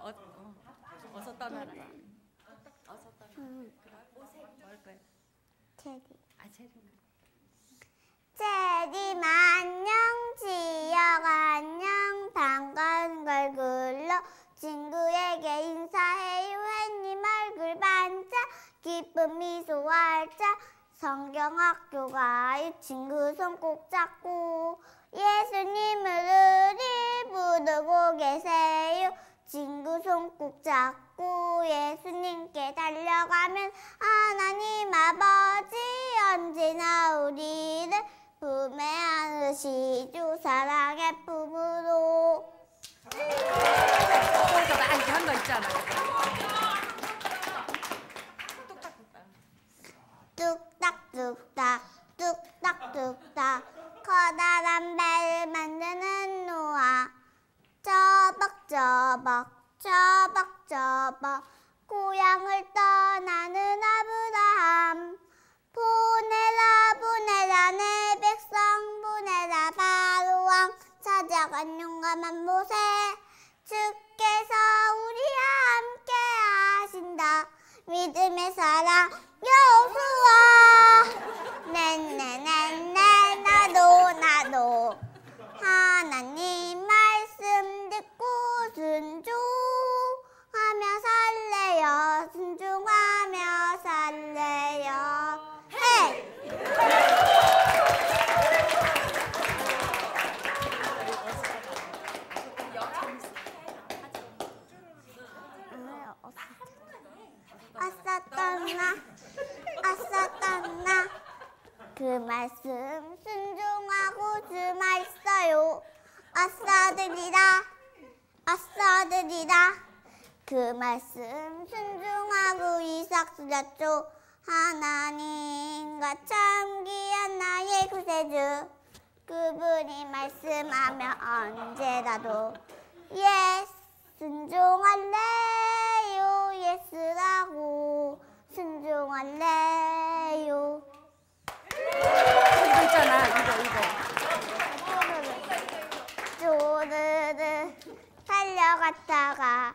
어서 떠나라. 어서 떠나. 그럼 뭘 거야? 체리. 체리. 체리 안녕, 지역 안녕, 반가운 걸 글러 친구에게 인사해요. 햇님 얼굴 반짝, 기쁜 미소 활짝, 성경학교 가요. 친구 손 꼭 잡고 예수님을 우리 부르고 계세요. 친구 손 꼭 잡고 예수님께 달려가면 하나님 아버지 언제나 우리를 품에 안으시죠. 사랑의 품으로. 나 이렇게 한 거 있잖아. 뚝딱뚝딱 뚝딱뚝딱 커다란 배를 만드는 노아. 저벅저벅 저벅저벅 고향을 떠나는 아브라함. 보내라 보내라 내 백성 보내라 바로왕. 찾아간 용감한 모세. 주께서 우리와 함께 하신다. 믿음의 사랑 여호수아. 네네네네 나도 하나님 말씀 듣고 순종하며 살래요. 순종하며 살래요. 헤이! 아싸 떠나 그 말씀 순종하고 주말 있어요. 아싸들이라 그 말씀 순종하고 이삭 주셨죠. 하나님과 참 귀한 나의 구세주. 그분이 말씀하면 언제라도 예스 순종할래요. 예스라고 순종할래요. 이거 있잖아. 이거. 쪼르르 달려갔다가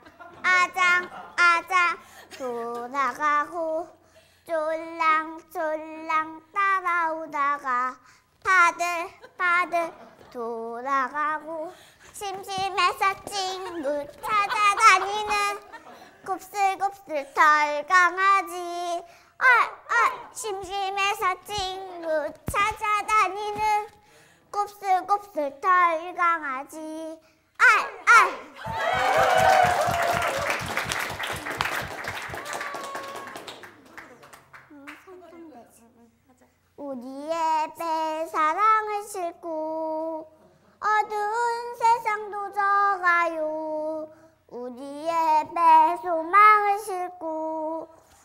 아장 돌아가고 쫄랑쫄랑 따라오다가 파들 돌아가고 심심해서 친구 찾아다니는 곱슬곱슬 털강아지. 심심해서 친구 찾아다니는 곱슬곱슬 털강아지. 우리의 배 사랑을 싣고 어두운 세상도 져가요. 우리의 배 소망을 싣고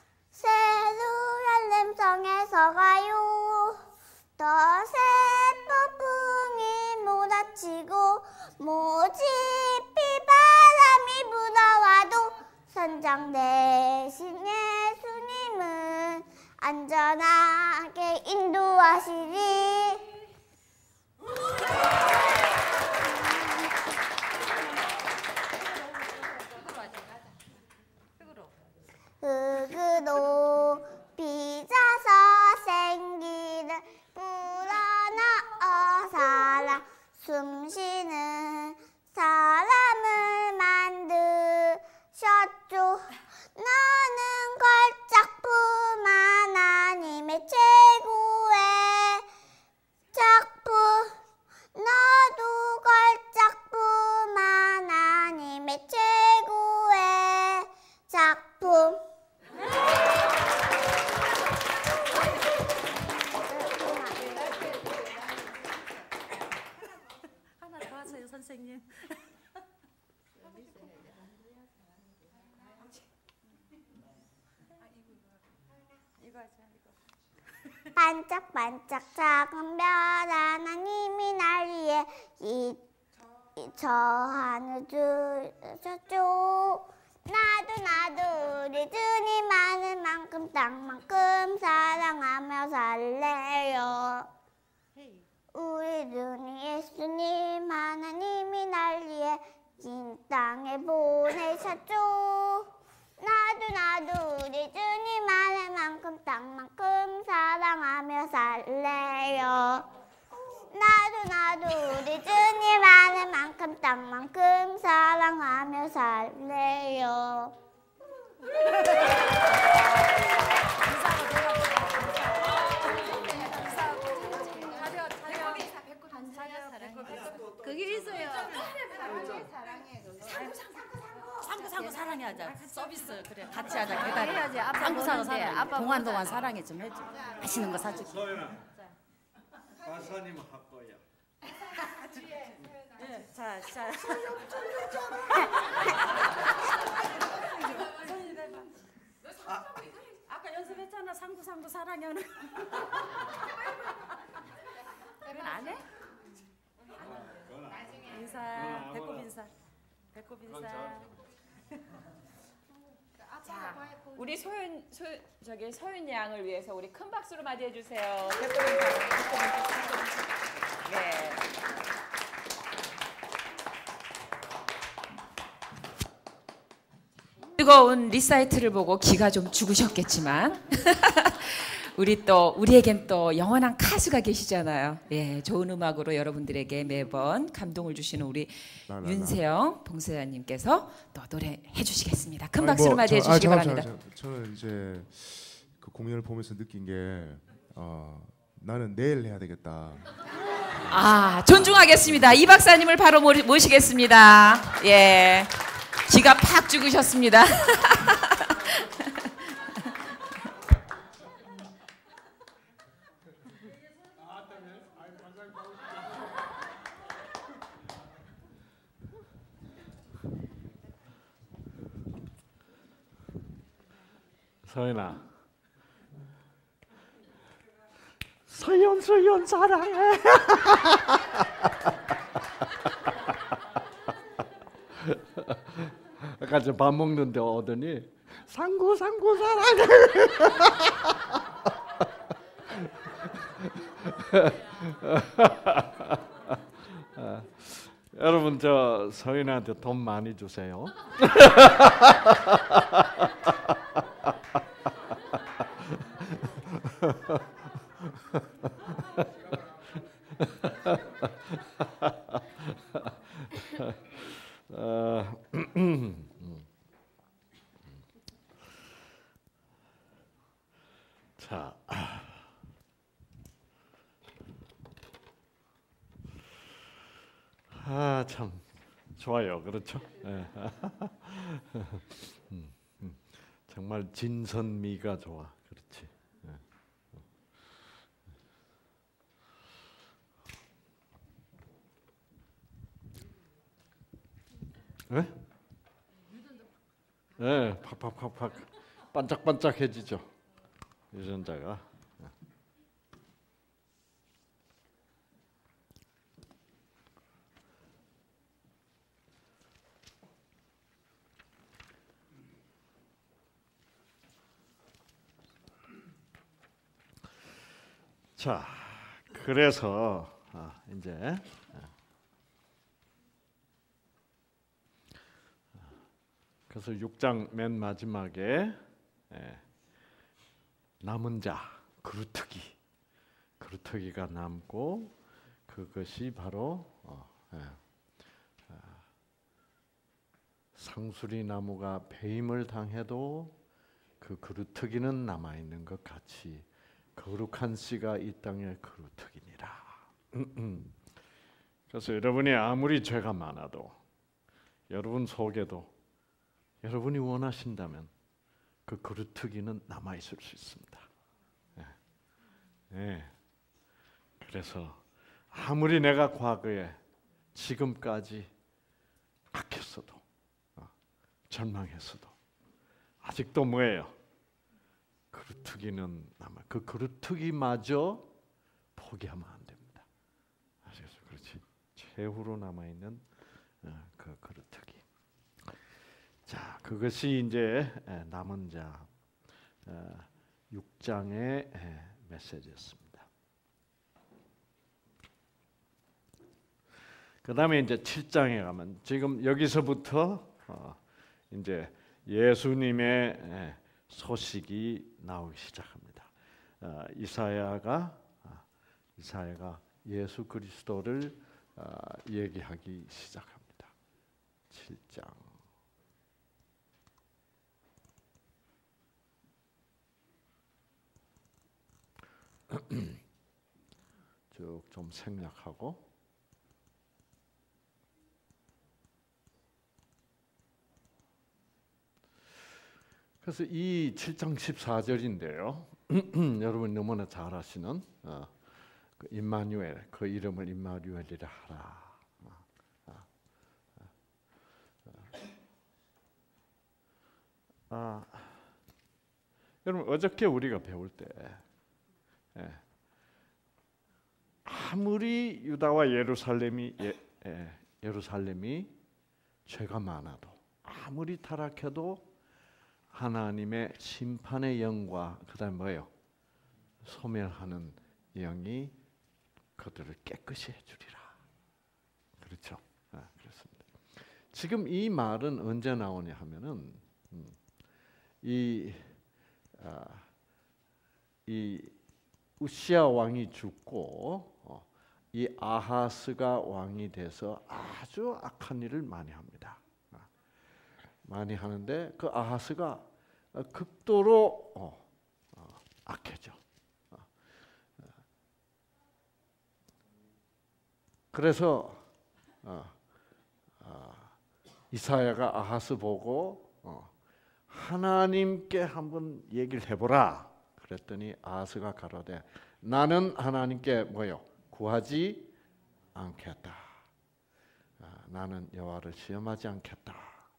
새루란 램성에서 가요. 더새 폭풍이 몰아치고 모집이 바람이 불어와도 선장 대신 예수님은 안전하게 인도하시리. 흙으로 빚어서 생기를 불어넣어 사랑 숨쉬는 사람을 만드셨죠. 너는 걸작품 하나님의 최고의 작품. 너도 걸작품 하나님의 최고의 작품. 하나 더 하세요, 선생님. 이거 하자, 이거. 반짝반짝 작은 별 하나님이 날 위해 저 하늘 주셨죠. 나도 우리 주님 아는 만큼 땅만큼 사랑하며 살래요. 우리 주님 예수님 하나님이 날 위해 이 땅에 보내셨죠. 나도 우리 주님 아는 만큼 땅만큼 사랑하며 살래요. 나도 우리 주님 아는 만큼 땅만큼 사랑하며 살래요. 그게 있어요. 상구 사랑해하자. 서비스 그래 같이 하자. 해야지. 아빠 상구 보는데 사랑해. 아빠 동안 사랑해 좀 해줘. 맛있는 거 사줄게. 서연아, 박사님 할 거야. 네, 자. 아까 연습했잖아. 상구 사랑하는. 그건 안 해? 인사. 배꼽 인사. 자, 우리 서윤 양을 위해서 우리 큰 박수로 맞이해 주세요. 배꼽 인사. 네. 뜨거운 리사이트를 보고 기가 좀 죽으셨겠지만 우리에겐 또 영원한 가수가 계시잖아요. 예, 좋은 음악으로 여러분들에게 매번 감동을 주시는 우리 윤세영 봉사자님께서 또 노래해 주시겠습니다. 큰 박수로 맞이해 주시기 바랍니다. 저는 이제 그 공연을 보면서 느낀 게 나는 내일 해야 되겠다. 존중하겠습니다. 이 박사님을 바로 모시겠습니다. 예, 기가 팍 죽으셨습니다. 서연아, 서연 사랑해. 아까 저 밥 먹는데 오더니 상구 사랑해. 여러분 저 서연한테 돈 많이 주세요. 자, 참 좋아요, 그렇죠? 정말 진선미가 좋아, 그렇지? 네? 네, 팍팍팍팍 반짝반짝해지죠. 유전자가. 자, 그래서 이제 그래서 6장 맨 마지막에 남은 자 그루터기가 남고 그것이 바로 상수리 나무가 배임을 당해도 그 그루터기는 남아 있는 것 같이 거룩한 씨가 이 땅의 그루터기니라. 그래서 여러분이 아무리 죄가 많아도 여러분 속에도 여러분이 원하신다면 그 그루터기는 남아 있을 수 있습니다. 그래서 아무리 내가 과거에 지금까지 악했어도 절망했어도 아직도 뭐예요? 그루터기는 남아. 그 그루터기마저 포기하면 안 됩니다. 아시겠어요? 그렇지? 최후로 남아 있는 그 그루터기. 자, 그것이 이제 남은 자 6장의 메시지였습니다. 그다음에 이제 7장에 가면 지금 여기서부터 이제 예수님의 소식이 나오기 시작합니다. 이사야가 예수 그리스도를 얘기하기 시작합니다. 7장. 쭉 좀 생략하고 그래서 이 7장 14절인데요. 여러분 너무나 잘 아시는 그 임마누엘, 그 이름을 임마누엘이라 하라. 여러분 어저께 우리가 배울 때 아무리 유다와 예루살렘이 죄가 많아도 아무리 타락해도 하나님의 심판의 영과 그다음 뭐예요? 소멸하는 영이 그들을 깨끗이 해주리라. 그렇죠? 그렇습니다. 지금 이 말은 언제 나오냐 하면은 이 우시야 왕이 죽고 이 아하스가 왕이 돼서 아주 악한 일을 많이 합니다. 많이 하는데 그 아하스가 극도로 악해져. 그래서 이사야가 아하스 보고 하나님께 한번 얘기를 해보라. 그랬더니 아하스가 가로되 나는 하나님께 뭐요? 구하지 않겠다. 나는 여호와를 시험하지 않겠다.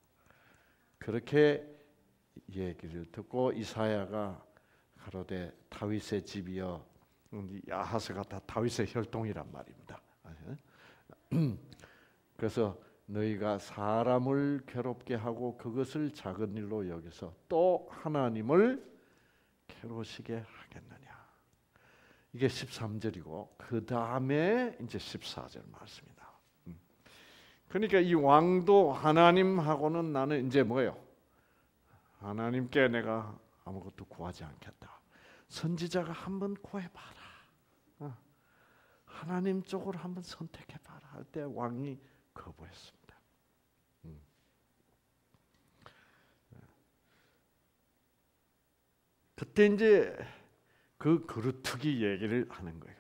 그렇게 얘기를 듣고 이사야가 가로되 다윗의 집이여, 아하스가 다 다윗의 혈통이란 말입니다. 그래서 너희가 사람을 괴롭게 하고 그것을 작은 일로 여기서 또 하나님을 괴로우시게 하겠느냐. 이게 13절이고 그 다음에 이제 14절 말씀이다. 그러니까 이 왕도 하나님하고는 나는 이제 뭐예요? 하나님께 내가 아무것도 구하지 않겠다. 선지자가 한번 구해봐라. 하나님 쪽으로 한번 선택해봐라 할 때 왕이 거부했습니다. 그때 이제 그 그루터기 얘기를 하는 거예요.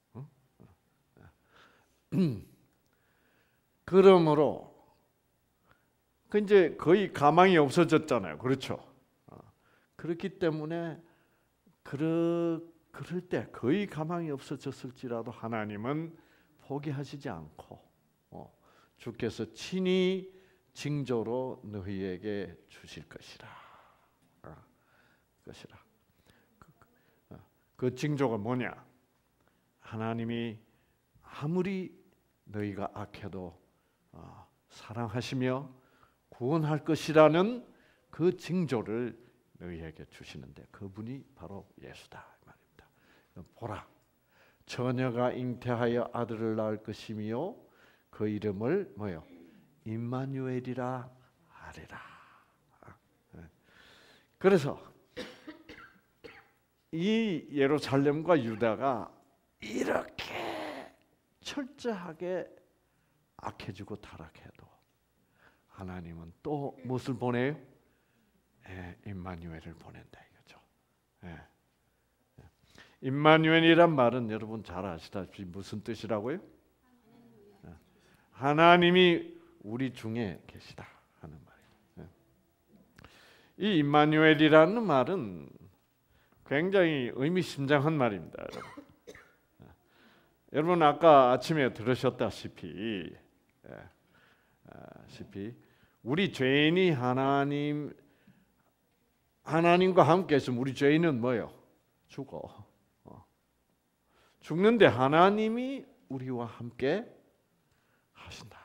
그러므로 그 이제 거의 가망이 없어졌잖아요. 그렇죠? 그렇기 때문에 그럴 때 거의 가망이 없어졌을지라도 하나님은 포기하시지 않고 주께서 친히 징조로 너희에게 주실 것이라. 그 징조가 뭐냐? 하나님이 아무리 너희가 악해도 사랑하시며 구원할 것이라는 그 징조를 너희에게 주시는데 그분이 바로 예수다 말입니다. 보라, 처녀가 잉태하여 아들을 낳을 것이며 그 이름을 뭐요? 임마누엘이라 하리라. 그래서 이 예루살렘과 유다가 이렇게 철저하게 악해지고 타락해도 하나님은 또 무엇을 보내요? 임마누엘을 보낸다 이거죠. 임마누엘이란 말은 여러분 잘 아시다시피 무슨 뜻이라고요? 하나님이 우리 중에 계시다 하는 말이에요. 이 임마누엘이라는 말은 굉장히 의미심장한 말입니다, 여러분. 여러분 아까 아침에 들으셨다시피 우리 죄인이 하나님과 함께 있으면 우리 죄인은 뭐요? 죽어. 죽는데 하나님이 우리와 함께 하신다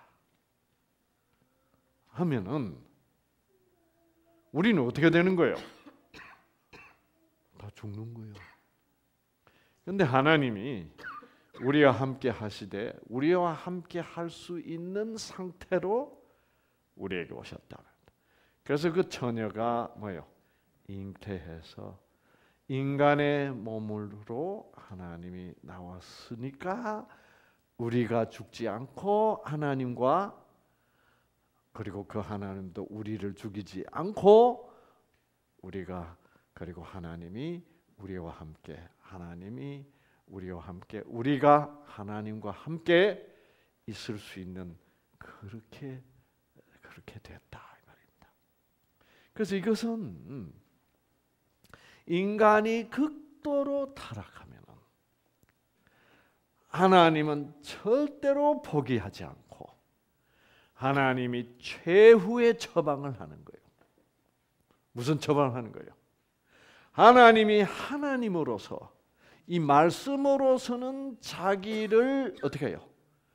하면은 우리는 어떻게 되는 거예요? 다 죽는 거예요. 그런데 하나님이 우리와 함께 하시되 우리와 함께 할 수 있는 상태로 우리에게 오셨다. 그래서 그 처녀가 뭐예요? 잉태해서 인간의 몸으로 하나님이 나왔으니까 우리가 죽지 않고 하나님과 그리고 그 하나님도 우리를 죽이지 않고 우리가 그리고 하나님이 우리와 함께 하나님이 우리와 함께 우리가 하나님과 함께 있을 수 있는 그렇게 됐다 이 말입니다. 그래서 이것은 인간이 극도로 타락하면 하나님은 절대로 포기하지 않고 하나님이 최후의 처방을 하는 거예요. 무슨 처방을 하는 거예요? 하나님이 하나님으로서 이 말씀으로서는 자기를 어떻게 해요?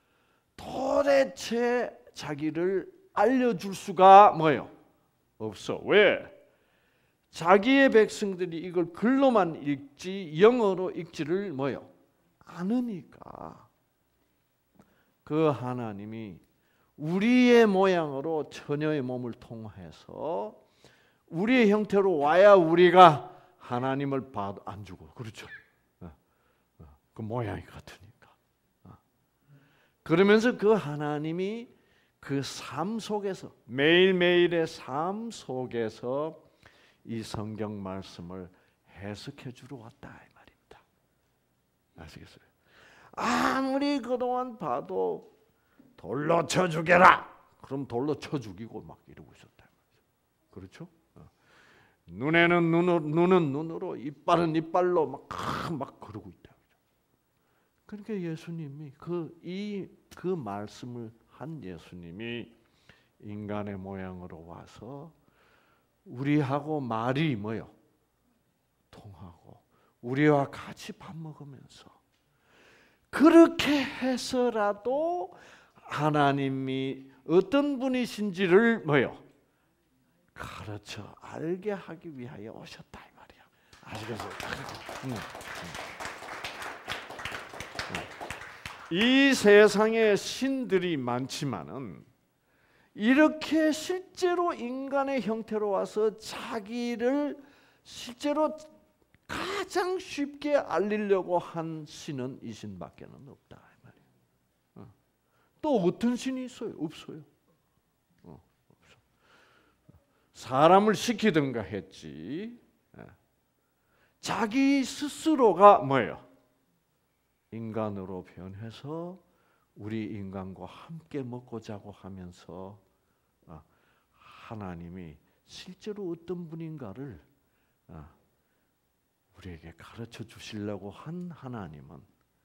도대체 자기를 알려줄 수가 뭐예요? 없어. 왜? 자기의 백성들이 이걸 글로만 읽지 영어로 읽지를 뭐예요? 않으니까 그 하나님이 우리의 모양으로 처녀의 몸을 통해서 우리의 형태로 와야 우리가 하나님을 봐도 안 주고 그렇죠. 그 모양이 같으니까. 그러면서 그 하나님이 그 삶 속에서 매일매일의 삶 속에서 이 성경 말씀을 해석해 주러 왔다 이 말입니다. 아시겠어요? 아무리 그동안 봐도 돌로 쳐 죽여라. 그럼 돌로 쳐 죽이고 막 이러고 있었다. 그렇죠? 눈에는 눈은 눈으로, 이빨은 이빨로 막 그러고 있다. 그러니까 예수님이 그 말씀을 한 예수님이 인간의 모양으로 와서 우리하고 말이 뭐요? 통하고 우리와 같이 밥 먹으면서 그렇게 해서라도 하나님이 어떤 분이신지를 뭐요? 가르쳐 알게 하기 위하여 오셨다 이 말이야. 아시겠어요? 이 세상에 신들이 많지만은 이렇게 실제로 인간의 형태로 와서 자기를 실제로 가장 쉽게 알리려고 한 신은 이 신밖에는 없다 이 말이야. 또 어떤 신이 있어요? 없어요. 사람을 시키든가 했지. 자기 스스로가 뭐예요? 인간으로 변해서 우리 인간과 함께 먹고 자고 하면서 하나님이 실제로 어떤 분인가를 우리에게 가르쳐 주시려고 한 하나님은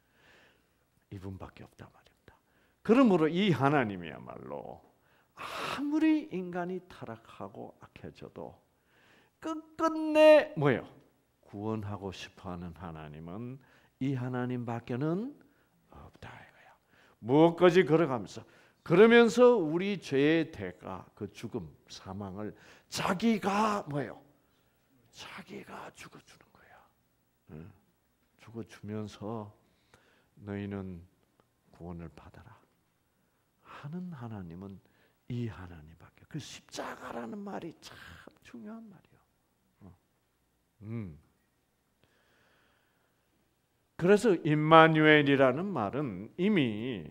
이분밖에 없단 말입니다. 그러므로 이 하나님이야말로 아무리 인간이 타락하고 악해져도 끝끝내 뭐예요? 구원하고 싶어하는 하나님은 이 하나님밖에는 없다 이거야. 무엇까지 걸어가면서 그러면서 우리 죄의 대가 그 죽음 사망을 자기가 뭐예요? 자기가 죽어주는 거야. 죽어주면서 너희는 구원을 받아라 하는 하나님은 이 하나님밖에. 그 십자가라는 말이 참 중요한 말이에요. 그래서 임마누엘이라는 말은 이미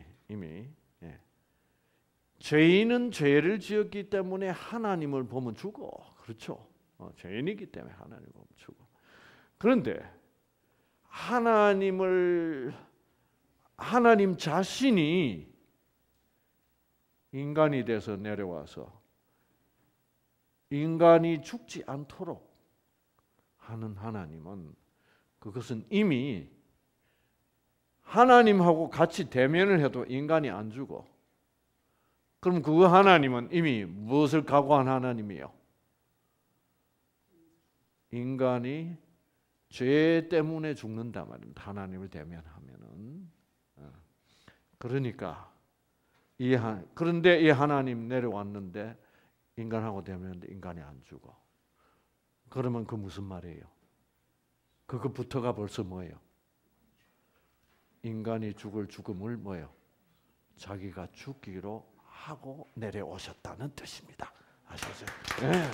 죄인은 죄를 지었기 때문에 하나님을 보면 죽어. 그렇죠? 죄인이기 때문에 하나님을 보면 죽어. 그런데 하나님 자신이 인간이 돼서 내려와서 인간이 죽지 않도록 하는 하나님은 그것은 이미 하나님하고 같이 대면을 해도 인간이 안 죽어. 그럼 그 하나님은 이미 무엇을 각오한 하나님이에요? 인간이 죄 때문에 죽는다 말입니다. 하나님을 대면하면은. 그러니까 그런데 이 하나님 내려왔는데 인간하고 대면했는데 인간이 안 죽어. 그러면 그 무슨 말이에요? 그거부터가 벌써 뭐예요? 인간이 죽을 죽음을 뭐예요? 자기가 죽기로 하고 내려오셨다는 뜻입니다. 아시겠어요? 네.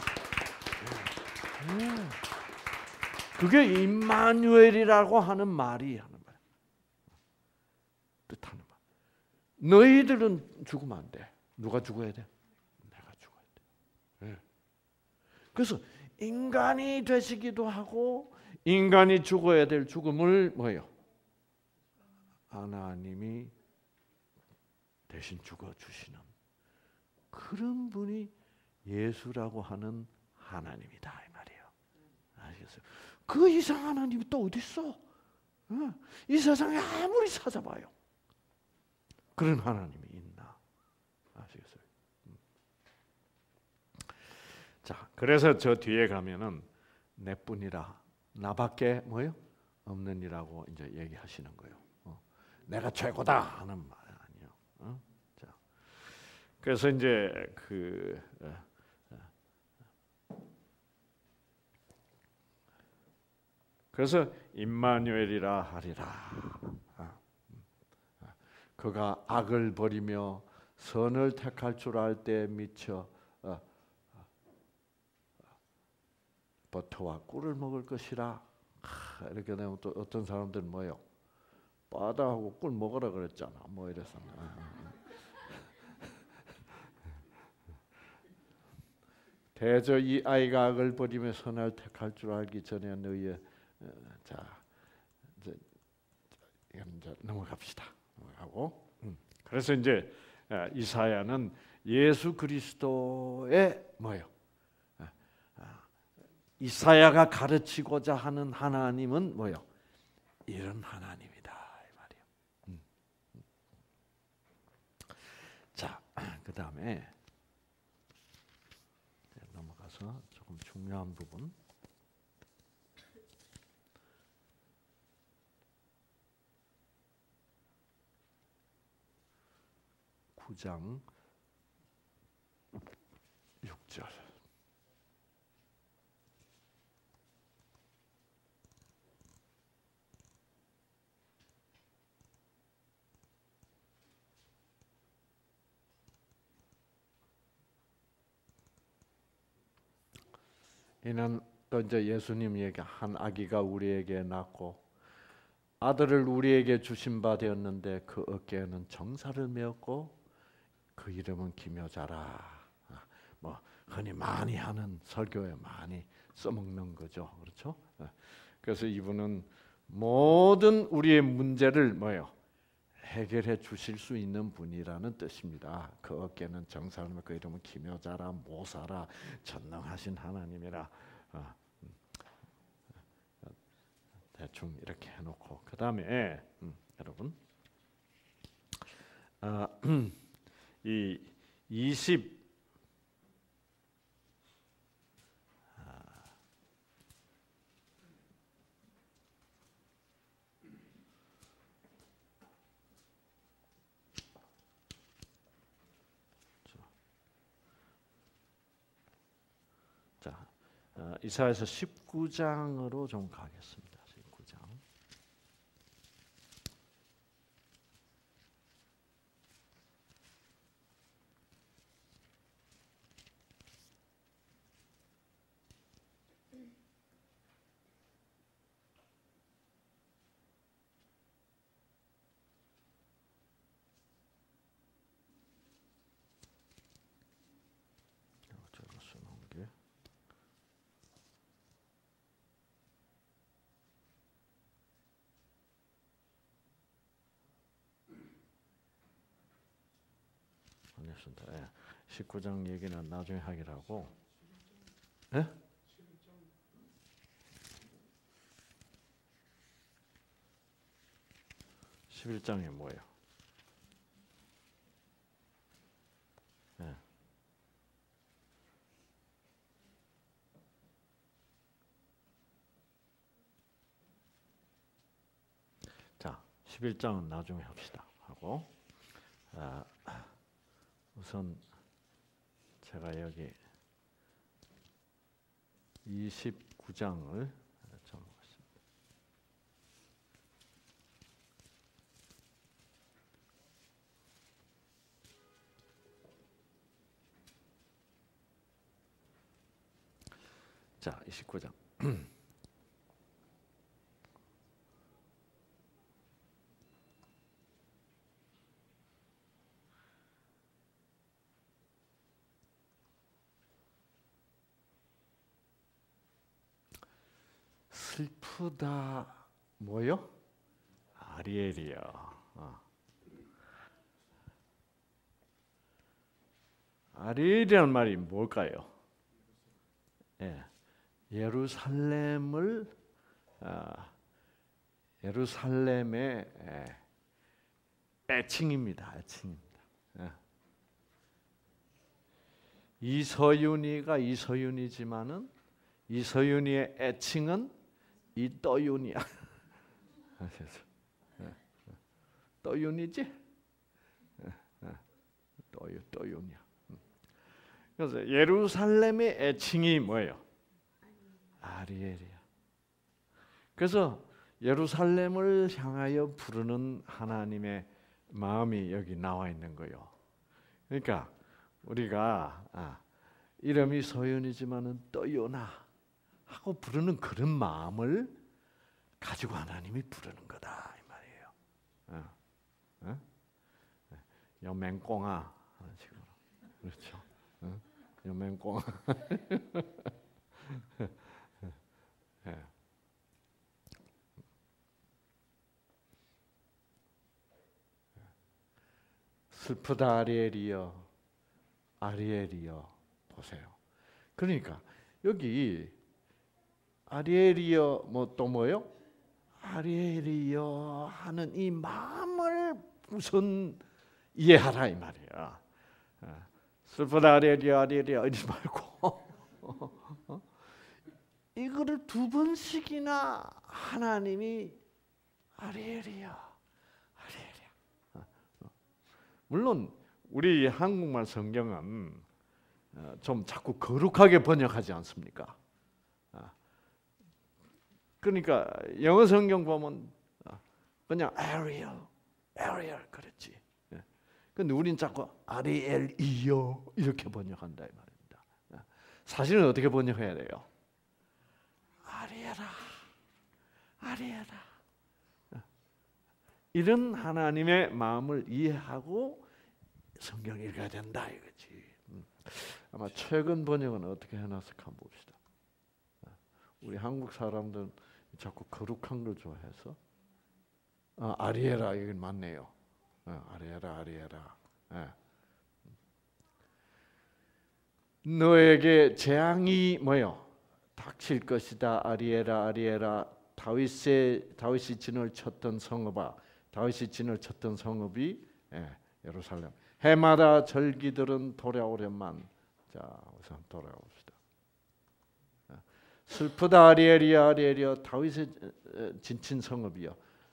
그게 임마누엘이라고 하는 말이 하는 말. 뜻하는 말. 너희들은 죽으면 안 돼. 누가 죽어야 돼? 내가 죽어야 돼. 네. 그래서 인간이 되시기도 하고 인간이 죽어야 될 죽음을 뭐예요? 하나님이 대신 죽어주시는 그런 분이 예수라고 하는 하나님이다 이 말이에요. 아시겠어요? 그 이상 하나님이 또 어디 있어? 이 세상에 아무리 찾아봐요. 그런 하나님이 있나? 아시겠어요? 자, 그래서 저 뒤에 가면은 내뿐이라 나밖에 뭐요? 없느니라고 이제 얘기하시는 거예요. 내가 최고다 하는 말 아니에요. 자, 그래서 이제 그래서 임마누엘이라 하리라. 그가 악을 버리며 선을 택할 줄 알 때 미쳐 버터와 꿀을 먹을 것이라. 이렇게 되면 또 어떤 사람들은 뭐요? 바다하고 꿀 먹으라 그랬잖아. 뭐 이래서. 대저 이 아이가 악을 버리며 선을 택할 줄 알기 전에 너희의 자 이제 넘어갑시다. 넘어가고. 그래서 이제 이사야는 예수 그리스도의 뭐요? 이사야가 가르치고자 하는 하나님은 뭐요? 이런 하나님이다 이 말이에요. 자, 그 다음에 넘어가서 조금 중요한 부분. (9장 6절) 이는 또 이제 예수님 얘기 한 아기가 우리에게 낳고 아들을 우리에게 주신 바 되었는데 그 어깨에는 정사를 메었고 그 이름은 기묘자라. 뭐 흔히 많이 하는 설교에 많이 써먹는 거죠, 그렇죠? 그래서 이분은 모든 우리의 문제를 뭐요? 해결해 주실 수 있는 분이라는 뜻입니다. 그 어깨는 정사를 메고 그 이름은 기묘자라, 모사라, 전능하신 하나님이라. 대충 이렇게 해놓고 그 다음에 여러분 이 20 이사야서 19장으로 좀 가겠습니다. 19장. 저거 써놓은 게 알겠습니다. 19장 얘기는 나중에 하기로 하고. 예? 11장이 뭐예요? 예. 자, 11장은 나중에 합시다. 하고 우선 제가 여기 29장을 적어봤습니다. 자, 29장. 슬프다 뭐요? 아리엘이요. 아리엘이라는 말이 뭘까요? 예, 예루살렘을 예루살렘의 애칭입니다. 애칭입니다. 예. 이서윤이가 이서윤이지만은 이서윤이의 애칭은 이떠윤이야. 떠윤이지? 떠윤이야. 그래서 예루살렘의 애칭이 뭐예요? 아리엘이야. 그래서 예루살렘을 향하여 부르는 하나님의 마음이 여기 나와 있는 거예요. 그러니까 우리가 이름이 서윤이지만은 떠윤아 하고 부르는 그런 마음을 가지고 하나님이 부르는 거다 이 말이에요. 여맹꽁아 하는 식으로. 그렇죠. 여맹꽁아. 슬프다 아리엘이여, 아리엘이여 보세요. 그러니까 여기 아리엘이여 뭐 또 뭐요? 아리엘이여 하는 이 마음을 우선 이해하라 이 말이야. 슬프다 아리엘이여, 아리엘이여 이러지 말고 이거를 두 번씩이나 하나님이 아리엘이여, 아리엘이여. 물론 우리 한국말 성경은 좀 자꾸 거룩하게 번역하지 않습니까? 그러니까 영어 성경 보면 그냥 Ariel 그랬지. 근데 우린 자꾸 아리엘이여 이렇게 번역한다 이 말입니다. 사실은 어떻게 번역해야 돼요? 아리엘아. 이런 하나님의 마음을 이해하고 성경을 읽어야 된다 이거지. 아마 최근 번역은 어떻게 해놨을까 한번 봅시다. 우리 한국 사람들은 자꾸 거룩한 걸 좋아해서 아리에라 이건 맞네요. 아리에라. 너에게 재앙이 뭐요? 닥칠 것이다. 아리에라. 다윗이 진을 쳤던 성읍아. 다윗이 진을 쳤던 성읍이 예루살렘. 해마다 절기들은 돌아오련만. 자, 우선 돌아옵시다. 슬프다 아리엘이여 다윗의 진친 성읍이여.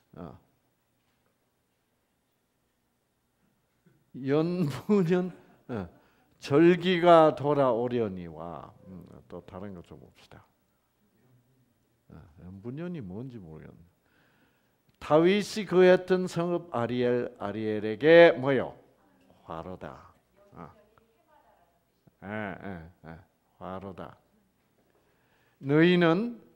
연분연 절기가 돌아오려니와. 또 다른 것 좀 봅시다. 연분연이 뭔지 모르겠네. 다윗이 거했던 성읍 아리엘에게 뭐요? 화로다. 화로다. 너희는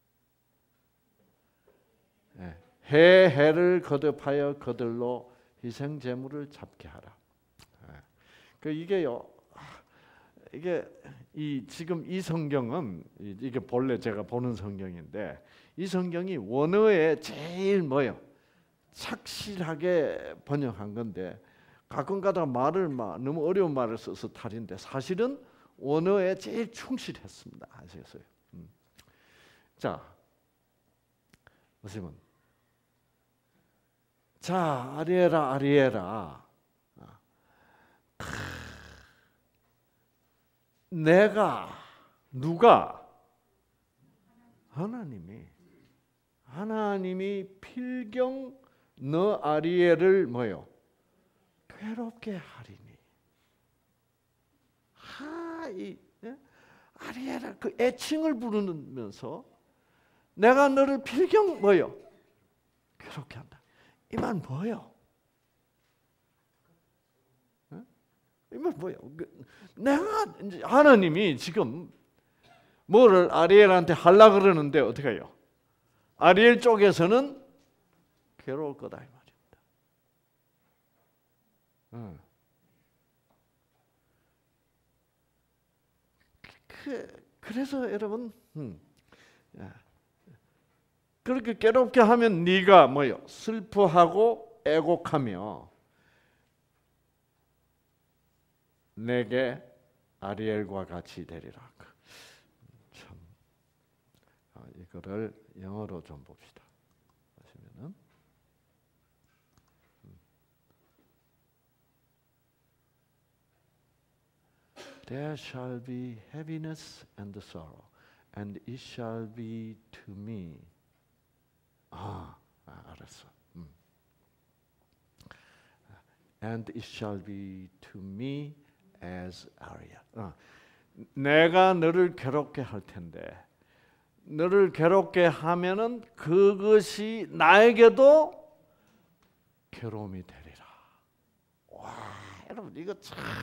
해를 거듭하여 그들로 희생 제물을 잡게 하라. 이게요. 이게 지금 이 성경은 이게 본래 제가 보는 성경인데 이 성경이 원어에 제일 뭐요? 착실하게 번역한 건데 가끔가다 말을 너무 어려운 말을 써서 탈인데 사실은 원어에 제일 충실했습니다. 아시겠어요? 자, 보시면 자 아리에라 누가 하나님이 필경 너 아리엘을 뭐요? 괴롭게 하리니. 아리엘아 그 애칭을 부르면서 내가 너를 필경 뭐요? 괴롭게 한다. 이 말 뭐요? 이 말 뭐요? 내가 하나님이 지금 뭐를 아리엘한테 하려 그러는데 어떻게 해요? 아리엘 쪽에서는 괴로울 거다 이 말입니다. 그래서 여러분 그렇게 괴롭게 하면 네가 뭐요? 슬퍼하고 애곡하며 내게 아리엘과 같이 되리라. 참 이거를 영어로 좀 봅시다. 보시면은 There shall be heaviness and sorrow, and it shall be to me. 알았어. And it shall be to me as Ariel. 내가 너를 괴롭게 할 텐데, 너를 괴롭게 하면은 그것이 나에게도 괴로움이 되리라. 와, 여러분 이거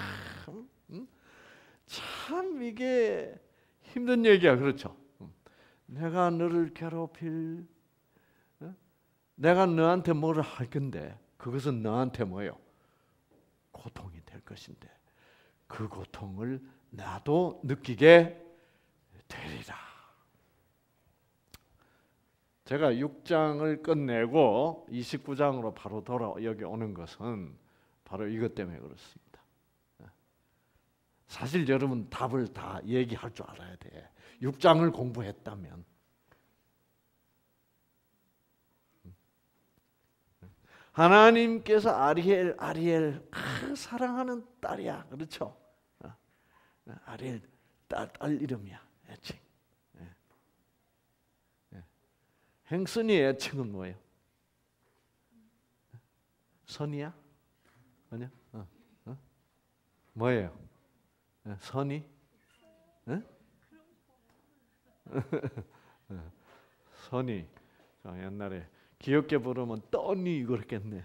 참 이게 힘든 얘기야, 그렇죠? 내가 너를 괴롭힐, 내가 너한테 뭐를 할 건데 그것은 너한테 뭐예요? 고통이 될 것인데 그 고통을 나도 느끼게 되리라. 제가 6장을 끝내고 29장으로 바로 돌아 여기 오는 것은 바로 이것 때문에 그렇습니다. 사실 여러분 답을 다 얘기할 줄 알아야 돼. 6장을 공부했다면. 하나님께서 아리엘 사랑하는 딸이야, 그렇죠? 아리엘 딸 이름이야, 애칭. 행선이의 애칭은 뭐예요? 선이야? 아니야? 뭐예요? 선이? 선이. 옛날에 귀엽게 부르면 떠니 그랬겠네.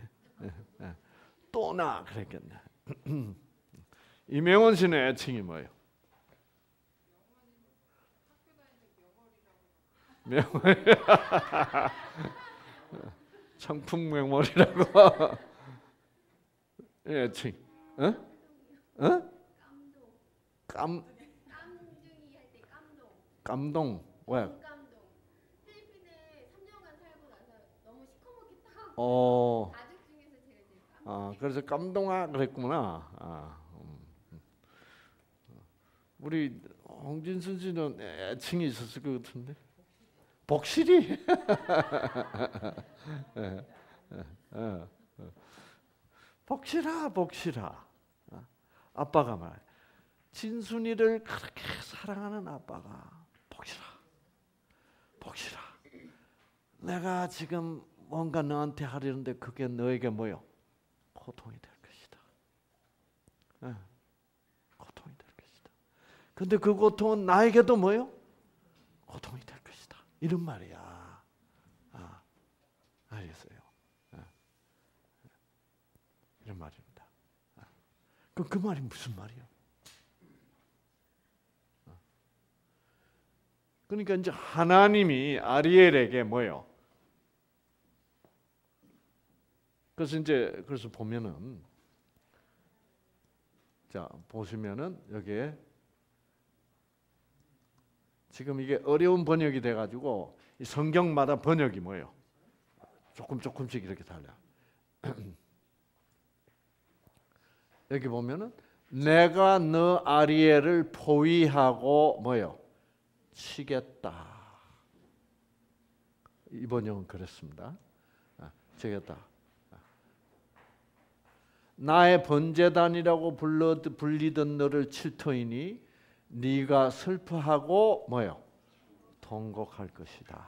또나 그랬겠네. 이명원 씨는 애칭이 뭐예요? 명월이. 청풍명월이라고. 애칭. 감동. 왜? 필리핀에 3년간 살고 나서 너무 시커멓게 타고 가족 중에서 제가 제일 깜짝. 그래서 감동아 그랬구나. 우리 홍진순 씨는 애칭이 있었을 것 같은데. 복실이. 복실아. 아빠가 말. 진순이를 그렇게 사랑하는 아빠가 복실아. 내가 지금 뭔가 너한테 하려는데 그게 너에게 뭐요? 고통이 될 것이다. 고통이 될 것이다. 근데 그 고통은 나에게도 뭐요? 고통이 될 것이다. 이런 말이야. 알겠어요? 이런 말입니다. 그 말이 무슨 말이야? 그러니까 이제 하나님이 아리엘에게 뭐요? 그래서 보면은 자 보시면은 여기에 지금 이게 어려운 번역이 돼가지고 성경마다 번역이 뭐예요? 조금씩 이렇게 달라. 여기 보면은 내가 너 아리엘을 포위하고 뭐요? 치겠다. 이 번역은 그렇습니다. 치겠다. 나의 번제단이라고 불리던 너를 칠 터이니 네가 슬퍼하고 뭐요? 통곡할 것이다.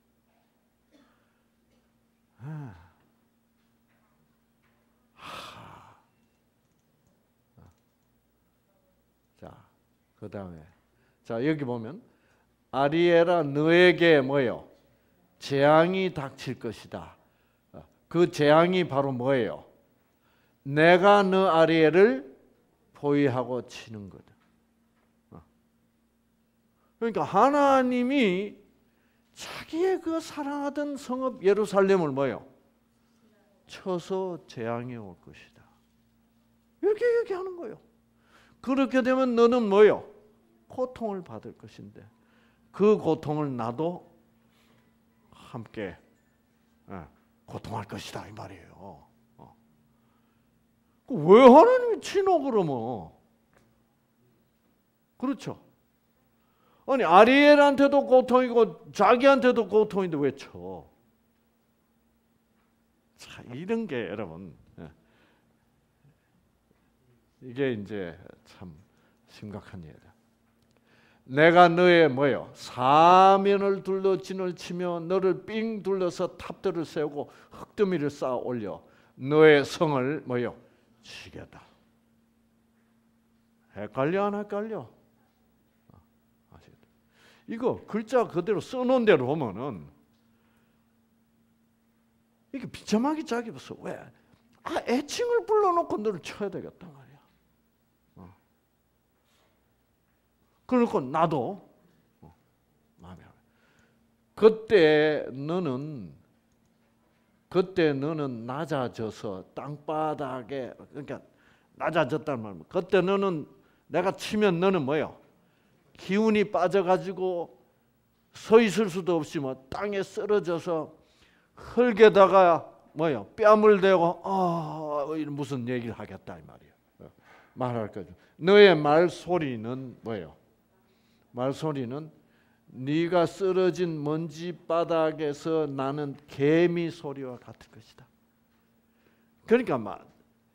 자, 그 다음에 자 여기 보면 아리엘아 너에게 뭐요? 재앙이 닥칠 것이다. 그 재앙이 바로 뭐예요? 내가 너 아리엘을 포위하고 치는 거다. 그러니까 하나님이 자기의 그 사랑하던 성읍 예루살렘을 뭐요? 쳐서 재앙이 올 것이다. 이렇게 얘기하는 거예요. 그렇게 되면 너는 뭐요? 고통을 받을 것인데 그 고통을 나도 함께 고통할 것이다 이 말이에요. 왜 하나님이 치노 그러면? 그렇죠. 아니 아리엘한테도 고통이고 자기한테도 고통인데 왜 쳐? 자, 이런 게 여러분 이게 이제 참 심각한 일이다. 내가 너의 뭐요? 사면을 둘러 진을 치며 너를 삥 둘러서 탑들을 세우고 흙더미를 쌓아 올려 너의 성을 뭐요? 치겠다. 헷갈려 안 헷갈려? 이거 글자 그대로 써놓은 대로 보면은 이게 비참하게 자기 벌써 왜? 애칭을 불러놓고 너를 쳐야 되겠단 말이야. 그러니까 나도 마음에 안 그때 너는 낮아져서 땅바닥에 그러니까 낮아졌단 말이야. 그때 너는 내가 치면 너는 뭐요? 기운이 빠져가지고 서 있을 수도 없이 뭐 땅에 쓰러져서 흙에다가 뭐요? 뺨을 대고 무슨 얘기를 하겠다 이 말이야. 말할 거죠. 너의 말소리는 뭐요? 말소리는 네가 쓰러진 먼지 바닥에서 나는 개미 소리와 같을 것이다. 그러니까 막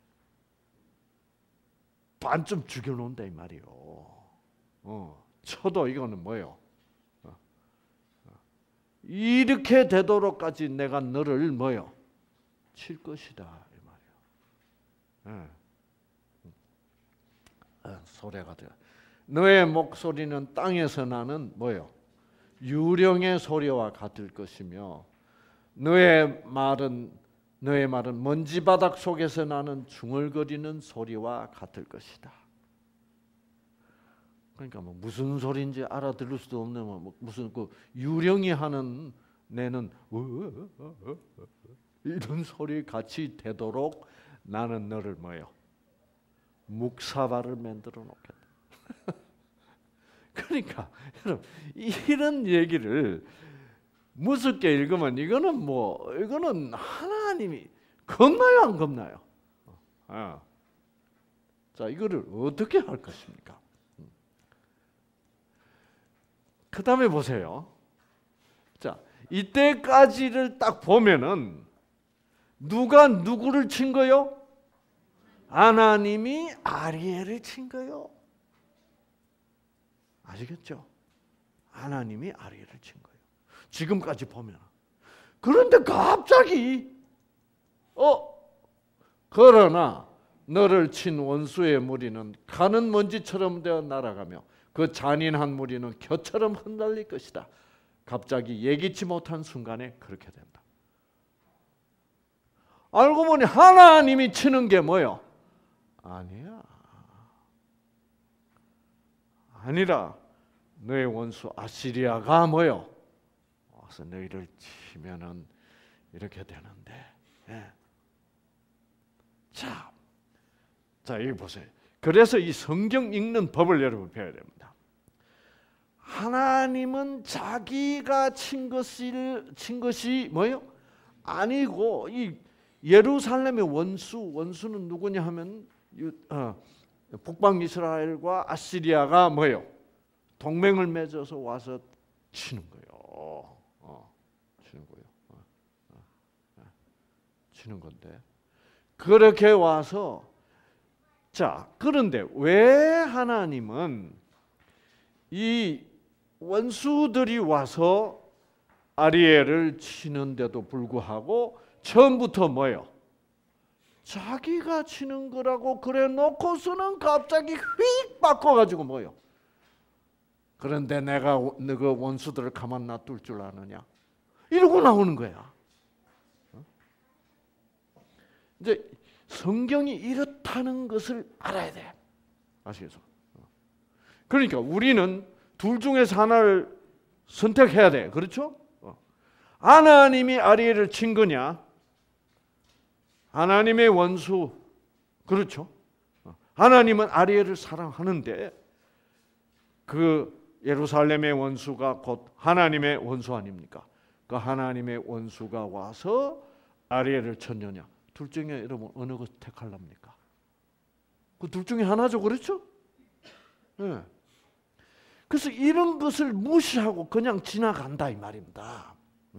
반쯤 죽여놓는다 이 말이요. 쳐도 이거는 뭐요? 이렇게 되도록까지 내가 너를 뭐요? 칠 것이다 이 말이요. 소리가 돼. 너의 목소리는 땅에서 나는 뭐요? 유령의 소리와 같을 것이며 너의 말은 먼지바닥 속에서 나는 중얼거리는 소리와 같을 것이다. 그러니까 뭐 무슨 소리인지 알아들을 수도 없는 뭐 무슨 그 유령이 하는 내는 이런 소리 같이 되도록 나는 너를 뭐요? 묵사발을 만들어 놓겠다. 그러니까 여러분 이런 얘기를 무섭게 읽으면 이거는 하나님이 겁나요 안 겁나요? 자 이거를 어떻게 할 것입니까? 그 다음에 보세요. 자 이때까지를 딱 보면은 누가 누구를 친 거요? 하나님이 아리엘을 친 거요. 아시겠죠? 하나님이 아리엘을 친 거예요. 지금까지 보면. 그런데 갑자기 그러나 너를 친 원수의 무리는 가는 먼지처럼 되어 날아가며 그 잔인한 무리는 겨처럼 흩날릴 것이다. 갑자기 예기치 못한 순간에 그렇게 된다. 알고 보니 하나님이 치는 게 뭐요? 아니야. 아니라 너의 원수 아시리아가 뭐요? 와서 너희를 치면은 이렇게 되는데. 자 여기 보세요. 그래서 이 성경 읽는 법을 여러분 배워야 됩니다. 하나님은 자기가 친 것이 뭐요? 아니고 이 예루살렘의 원수는 누구냐 하면 북방 이스라엘과 아시리아가 뭐요? 동맹을 맺어서 와서 치는 거예요. 치는 건데 그렇게 와서 자 그런데 왜 하나님은 이 원수들이 와서 아리엘을 치는데도 불구하고 처음부터 뭐요? 자기가 치는 거라고 그래 놓고서는 갑자기 휙 바꿔가지고 뭐요? 그런데 내가 그 원수들을 가만 놔둘 줄 아느냐? 이러고 나오는 거야. 이제 성경이 이렇다는 것을 알아야 돼. 아시겠죠? 그러니까 우리는 둘 중에서 하나를 선택해야 돼. 그렇죠? 하나님이 아리엘을 친 거냐? 하나님의 원수. 그렇죠? 하나님은 아리엘을 사랑하는데 그 예루살렘의 원수가 곧 하나님의 원수 아닙니까? 그 하나님의 원수가 와서 아리엘을 쳤느냐? 둘 중에 여러분 어느 것 택할랍니까? 그 둘 중에 하나죠. 그렇죠? 네. 그래서 이런 것을 무시하고 그냥 지나간다 이 말입니다.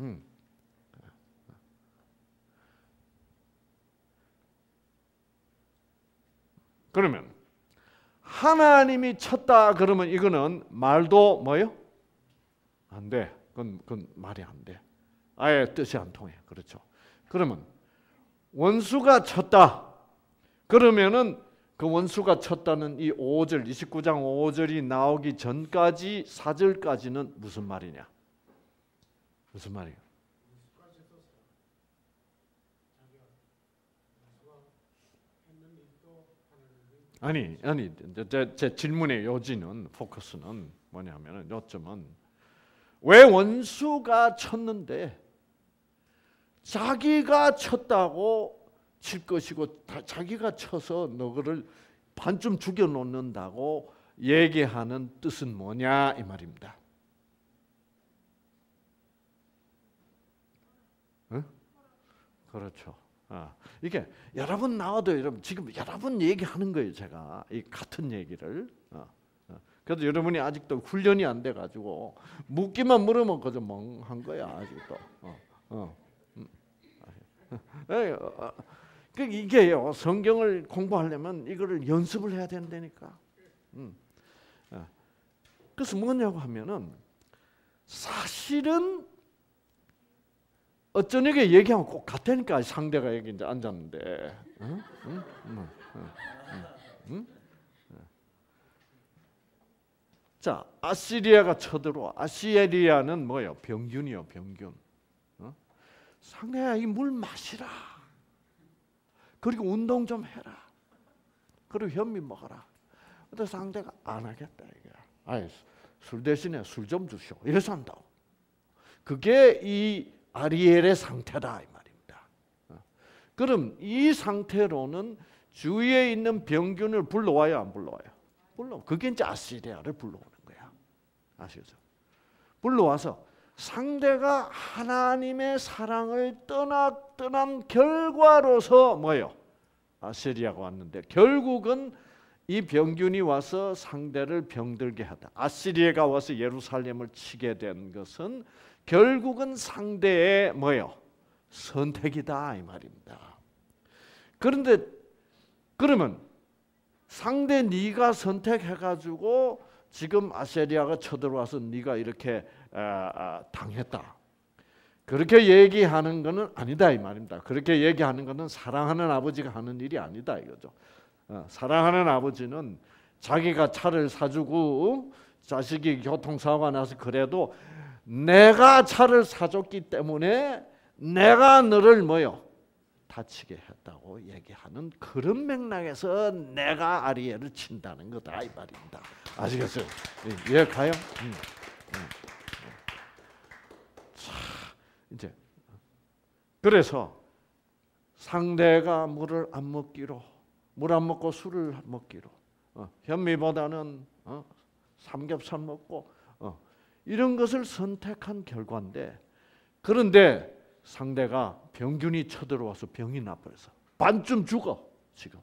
그러면 하나님이 쳤다 그러면 이거는 말도 뭐요? 안 돼. 그건 말이 안 돼. 아예 뜻이 안 통해. 그렇죠? 그러면 원수가 쳤다. 그러면은 그 원수가 쳤다는 이 5절, 29장 5절이 나오기 전까지 4절까지는 무슨 말이냐? 무슨 말이에요? 아니, 제 질문의 요지는, 포커스는 뭐냐면은, 요점은 왜 원수가 쳤는데 자기가 쳤다고 칠 것이고 자기가 쳐서 너를 반쯤 죽여놓는다고 얘기하는 뜻은 뭐냐 이 말입니다. 응? 그렇죠. 이게 여러분 나와도 여러분 지금 여러분 얘기하는 거예요. 제가 이 같은 얘기를. 그래도 여러분이 아직도 훈련이 안 돼가지고 묻기만 물으면 그저 멍한 거야 아직도. 이게요 성경을 공부하려면 이거를 연습을 해야 된다니까. 그래서 뭐냐고 하면은 사실은 어쩌니까 얘기하면 꼭 같다니까. 상대가 여기 이제 앉았는데, 자 아시리아가 쳐들어와. 아시리아는 뭐요? 병균이요, 병균. 상대야 이 물 마시라. 그리고 운동 좀 해라. 그리고 현미 먹어라. 근데 상대가 안 하겠다 이게. 아니 술 대신에 술 좀 주시오. 이래서 한다고. 그게 이 아리엘의 상태다 이 말입니다. 그럼 이 상태로는 주위에 있는 병균을 불러와요, 안 불러와요? 불러. 그게 이제 아시리아를 불러오는 거야. 아시죠? 불러와서 상대가 하나님의 사랑을 떠난 결과로서 뭐요? 아시리아가 왔는데 결국은 이 병균이 와서 상대를 병들게 하다. 아시리아가 와서 예루살렘을 치게 된 것은 결국은 상대의 뭐요? 선택이다 이 말입니다. 그런데 그러면 상대 네가 선택해가지고 지금 아시리아가 쳐들어와서 네가 이렇게 당했다. 그렇게 얘기하는 것은 아니다 이 말입니다. 그렇게 얘기하는 것은 사랑하는 아버지가 하는 일이 아니다 이거죠. 사랑하는 아버지는 자기가 차를 사주고 자식이 교통사고가 나서 그래도 내가 차를 사줬기 때문에 내가 너를 뭐요? 다치게 했다고 얘기하는 그런 맥락에서 내가 아리엘을 친다는 거다 이 말입니다. 아시겠어요? 예, 가요? 자, 이제 그래서 상대가 물을 안 먹기로, 물 안 먹고 술을 먹기로, 현미보다는 삼겹살 먹고 이런 것을 선택한 결과인데, 그런데 상대가 병균이 쳐들어와서 병이 나버려서 반쯤 죽어 지금.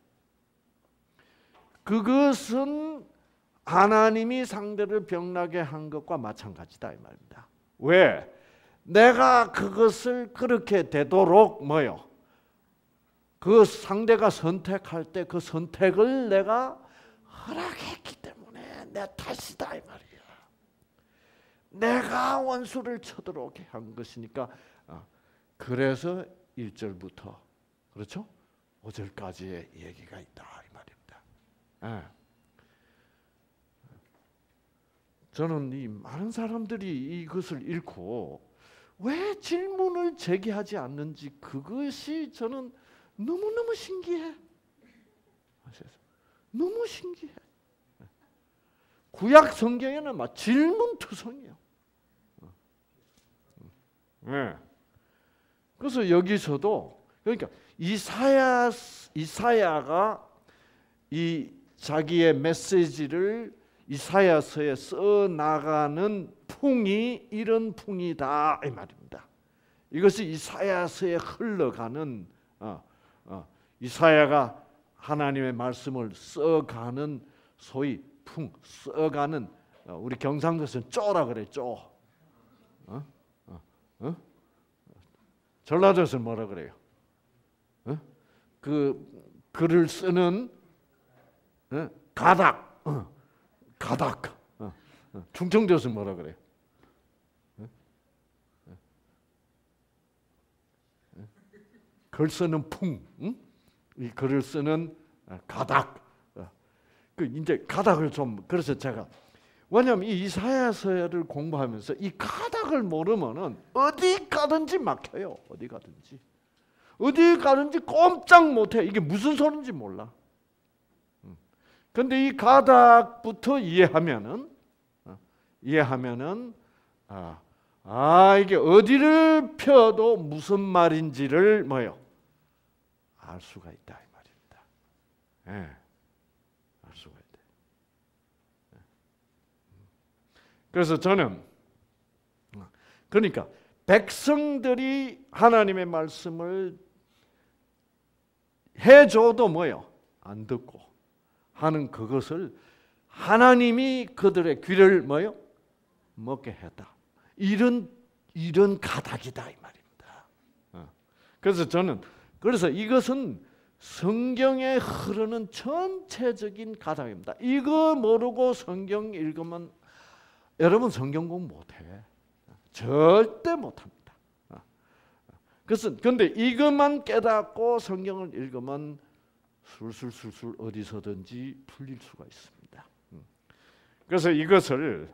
그것은 하나님이 상대를 병나게 한 것과 마찬가지다 이 말입니다. 왜? 내가 그것을 그렇게 되도록 뭐요? 그 상대가 선택할 때 그 선택을 내가 허락했기 때문에 내 탓이다 이 말이야. 내가 원수를 쳐들어오게 한 것이니까. 그래서 1절부터 그렇죠? 5절까지의 얘기가 있다 이 말입니다. 저는 이 많은 사람들이 이것을 읽고 왜 질문을 제기하지 않는지 그것이 저는 너무너무 신기해. 너무 신기해. 구약 성경에는 막 질문투성이에요. 네. 그래서 여기서도 그러니까 이사야가 이 자기의 메시지를 이사야서에 써 나가는 풍이 이런 풍이다 이 말입니다. 이것이 이사야서에 흘러가는 이사야가 하나님의 말씀을 써가는 소위 풍, 써가는 우리 경상도에서는 쪼라 그래, 쪼. 전라도에서는 뭐라 그래요? 그 글을 쓰는 가닥, 가닥. 충청도에서는 뭐라 그래요? 글 쓰는 풍, 이 글을 쓰는 가닥. 그 이제 가닥을 좀 그래서 제가 왜냐하면 이 이사야서를 공부하면서 이 가닥을 모르면은 어디 가든지 막혀요. 어디 가든지 꼼짝 못해. 이게 무슨 소리인지 몰라. 근데 이 가닥부터 이해하면은 이게 어디를 펴도 무슨 말인지를 알 수가 있다 이 말입니다. 예. 알 수가 있다. 그래서 저는 그러니까 백성들이 하나님의 말씀을 해줘도 안 듣고 하는 그것을 하나님이 그들의 귀를 먹게 했다. 이런 가닥이다 이 말입니다. 그래서 이것은 성경에 흐르는 전체적인 가닥입니다. 이거 모르고 성경 읽으면 여러분 성경 공부 못해. 절대 못합니다. 근데 이것만 깨닫고 성경을 읽으면 술술 어디서든지 풀릴 수가 있습니다. 그래서 이것을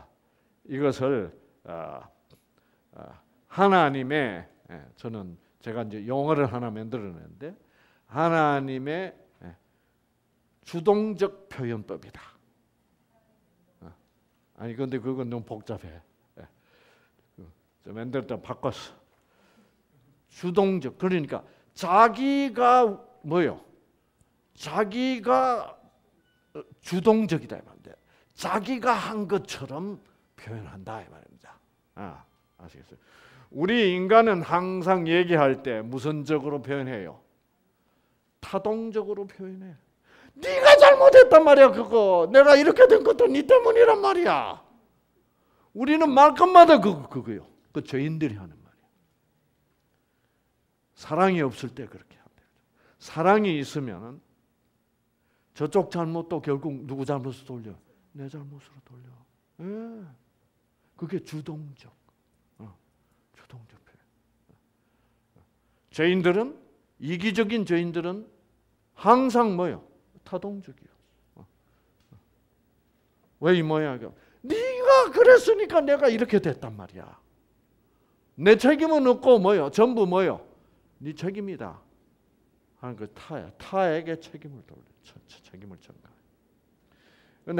하나님의 저는 제가 이제 용어를 하나 만들어냈는데 하나님의 주동적 표현법이다. 아니 근데 그건 너무 복잡해. 만들 때 바꿨어. 주동적 그러니까 자기가 자기가 주동적이다 이 말인데 자기가 한 것처럼 표현한다 이 말입니다. 아시겠어요? 우리 인간은 항상 얘기할 때 무슨 적으로 표현해요? 타동적으로 표현해. 네가 잘못했단 말이야 그거. 내가 이렇게 된 것도 네 때문이란 말이야. 우리는 말끝마다 그거요. 그 죄인들이 하는 말이야. 사랑이 없을 때 그렇게 한다. 사랑이 있으면은 저쪽 잘못도 결국 누구 잘못으로 돌려? 내 잘못으로 돌려. 예. 그게 주동적 표현. 죄인들은 이기적인 죄인들은 항상 타동적이요. 왜 이 모양이야? 네가 그랬으니까 내가 이렇게 됐단 말이야. 내 책임은 없고 전부 네 책임이다 하는 그 타야. 타에게 책임을 돌려. 책임을 전가해. 그런데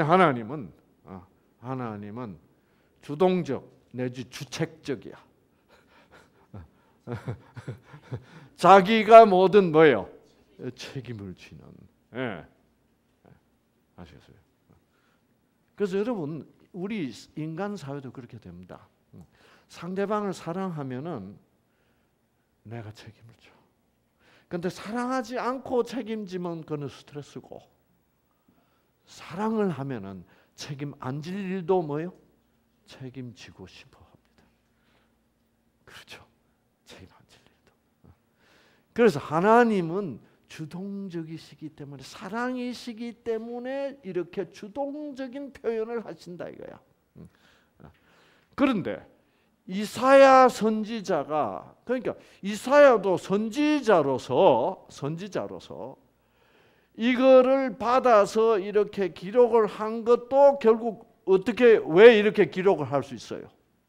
하나님은 주동적 내지 주책적이야. 자기가 모든 책임을 지는. 예. 아시겠어요? 그래서 여러분 우리 인간 사회도 그렇게 됩니다. 상대방을 사랑하면은 내가 책임을 져. 근데 사랑하지 않고 책임지면 그는 스트레스고 사랑을 하면은 책임 안 질 일도 책임지고 싶어 합니다. 그렇죠? 책임 안 질 일도. 그래서 하나님은 주동적이시기 때문에 사랑이시기 때문에 이렇게 주동적인 표현을 하신다 이거야. 그런데 이사야 선지자가 그러니까 이사야도 선지자로서 이거를 받아서 이렇게 기록을 한 것도 결국 왜 이렇게 기록을 할 수 있어요?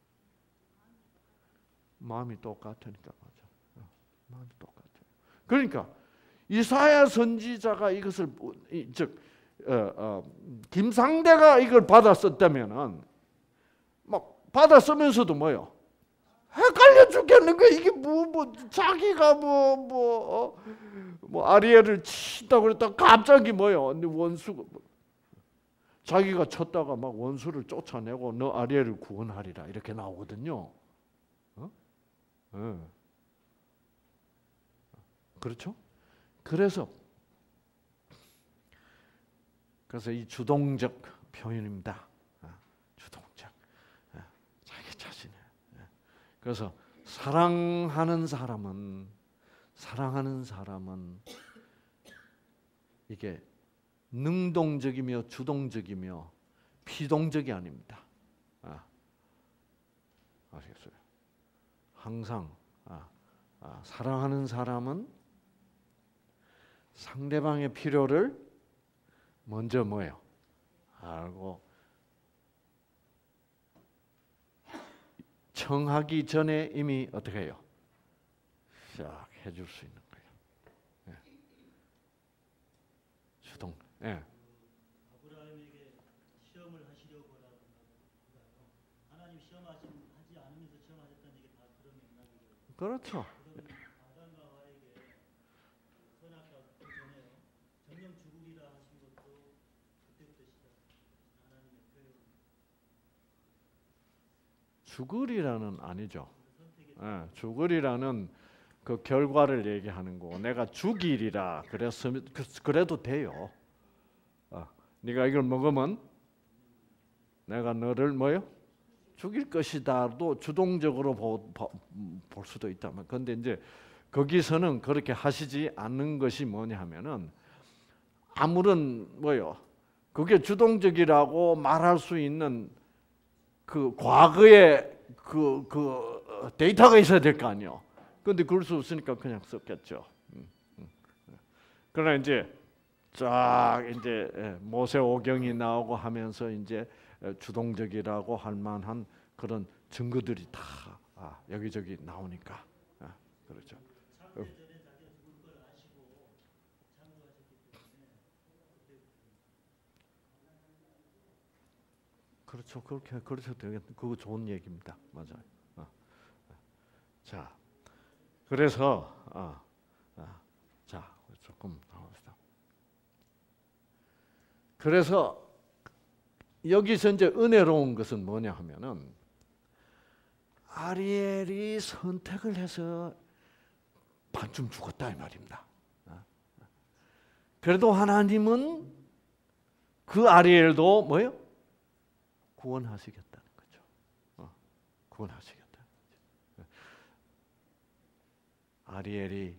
마음이 똑같으니까 맞아. 마음이 똑같아요. 그러니까 이사야 선지자가 이것을 즉 김상대가 이걸 받아 썼다면은 막 받아 쓰면서도 뭐요? 헷갈려 죽겠는 거야. 이게 뭐 자기가 뭐 아리엘을 친다고 그랬다 갑자기 뭐요? 원수가 자기가 쳤다가 막 원수를 쫓아내고 너 아리엘을 구원하리라 이렇게 나오거든요. 그렇죠? 그래서 이 주동적 표현입니다. 주동적. 자기 자신을. 그래서 사랑하는 사람은 이게 능동적이며 주동적이며 피동적이 아닙니다. 아시겠어요? 항상 사랑하는 사람은 상대방의 필요를 먼저 뭐예요? 알고 청하기 전에 이미 어떻게 해요? 싹 해줄 수 있는 거예요. 주동. 아브라함에게 시험을 하시려고라고 하나님 시험하지 않으면서 시험하셨다는 얘기 다 그런 맥락이죠. 그렇죠. 아담과 하와에게 선악과 전에 정령 죽으리라 하신 것도 그때부터 시작. 하나님의 표현. 죽으리라는 아니죠. 죽으리라는 그 결과를 얘기하는 거고 내가 죽이리라 그랬으면 그래도 돼요. 네가 이걸 먹으면 내가 너를 뭐요? 죽일 것이다도 주동적으로 볼 수도 있다면. 그런데 이제 거기서는 그렇게 하시지 않는 것이 뭐냐 하면은 아무런 뭐요? 그게 주동적이라고 말할 수 있는 그 과거의 그 데이터가 있어야 될 거 아니요. 그런데 그럴 수 없으니까 그냥 썼겠죠. 그러나 이제 쫙 이제 모세 오경이 나오고 하면서 이제 주동적이라고 할 만한 그런 증거들이 다 여기저기 나오니까 그렇죠. 그렇죠. 그렇게 그러셔도 되겠. 그거 좋은 얘기입니다. 맞아요. 자, 그래서 자 조금 나옵시다. 그래서 여기서 이제 은혜로운 것은 뭐냐 하면은 아리엘이 선택을 해서 반쯤 죽었다 이 말입니다. 그래도 하나님은 그 아리엘도 뭐예요? 구원하시겠다는 거죠. 구원하시겠다는 거죠. 아리엘이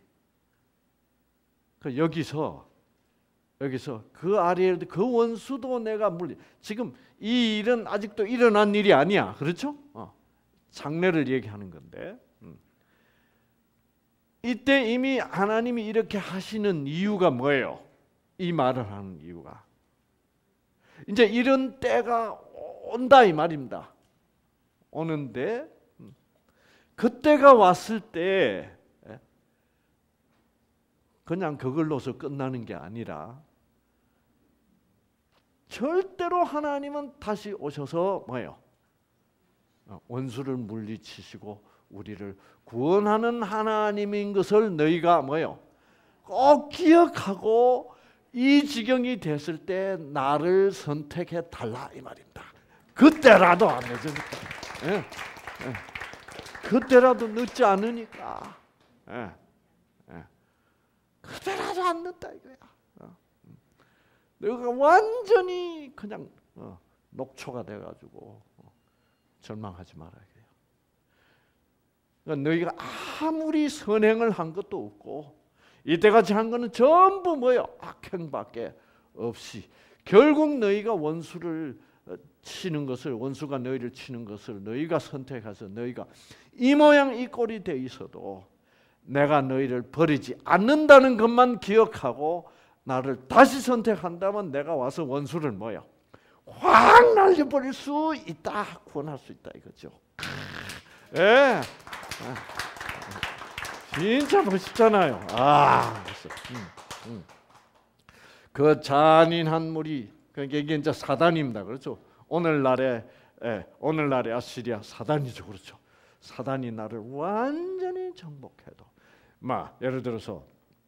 여기서 그 아리엘도 그 원수도 내가 지금 이 일은 아직도 일어난 일이 아니야. 그렇죠? 장래를 얘기하는 건데 이때 이미 하나님이 이렇게 하시는 이유가 뭐예요? 이 말을 하는 이유가 이제 이런 때가 온다 이 말입니다. 오는데 그때가 왔을 때 그냥 그걸로서 끝나는 게 아니라 절대로 하나님은 다시 오셔서 뭐예요? 원수를 물리치시고 우리를 구원하는 하나님인 것을 너희가 뭐예요? 꼭 기억하고 이 지경이 됐을 때 나를 선택해 달라 이 말입니다. 그때라도 안 늦으니까. 그때라도 늦지 않으니까. 그때라도 안 늦다 이거야. 너가 완전히 그냥 녹초가 돼가지고 절망하지 말아야 돼요. 그러니까 너희가 아무리 선행을 한 것도 없고 이때같이 한 거는 전부 뭐요? 악행밖에 없이 결국 너희가 원수를 치는 것을 원수가 너희를 치는 것을 너희가 선택해서 너희가 이 모양 이 꼴이 돼 있어도 내가 너희를 버리지 않는다는 것만 기억하고 나를 다시 선택한다면 내가 와서 원수를 뭐요? 확 날려버릴 수 있다. 구원할 수 있다 이거죠. 예. 진짜 멋있잖아요. 그 잔인한 무리, 그러니까 이게 이제 사단입니다. 그렇죠? 오늘날의 아시리아 사단이죠. 그렇죠? 사단이 나를 완전히 정복해도 막 예를 들어서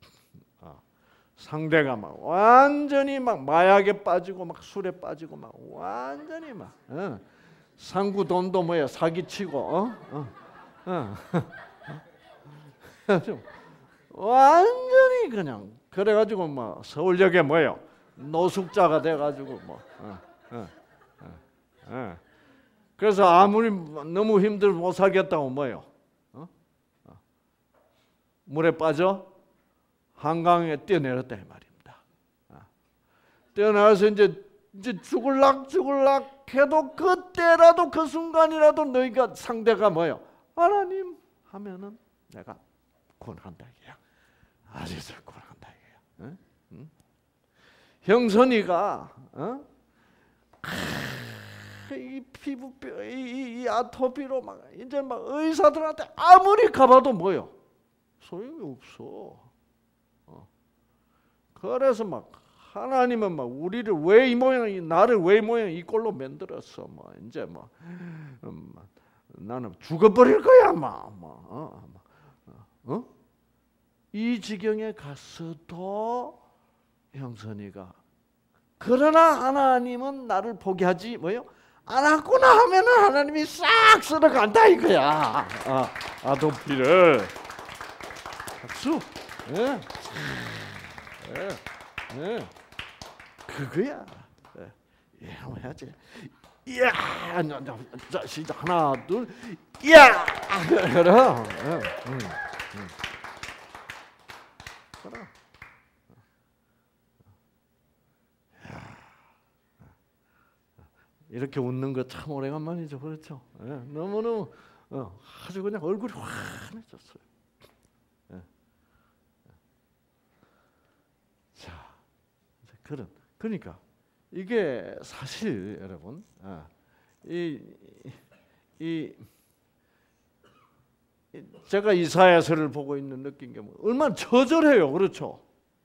상대가 막 완전히 막 마약에 빠지고 막 술에 빠지고 막 완전히 막 상구 돈도 뭐야 사기치고 완전히 그냥 그래가지고 막 서울역에 뭐요 노숙자가 돼가지고 뭐 그래서 아무리 너무 힘들어 못 살겠다고 뭐요 물에 빠져 한강에 뛰어내렸다 이 말입니다. 뛰어내려서 이제 죽을락 해도 그때라도 그 순간이라도 너희가 상대가 뭐요 하나님 하면은 내가 구원한다 이게야. 아직도 구원한다 이게야. 형선이가 이 피부병, 이 아토피로 막 이제 막 의사들한테 아무리 가봐도 뭐요 소용이 없어. 그래서 막 하나님은 막 우리를 왜 이 모양, 나를 왜 이 모양 이 꼴로 만들었어. 뭐 이제 뭐 나는 죽어버릴 거야, 이 지경에 갔어도 형선이가 그러나 하나님은 나를 포기하지 뭐요? 않았구나 하면은 하나님이 싹 쓸어간다 이거야. 아토피를 박수. 그거야. 한번 해야지. 이야, 자 시작 하나 둘, 이야, 그럼. 이렇게 웃는 거 참 오래간만이죠, 그렇죠? 너무너무 아주 그냥 얼굴이 환해졌어요. 자, 그러니까 이게 사실 여러분, 제가 이사야서를 보고 있는 느낀 게 얼마나 처절해요, 그렇죠?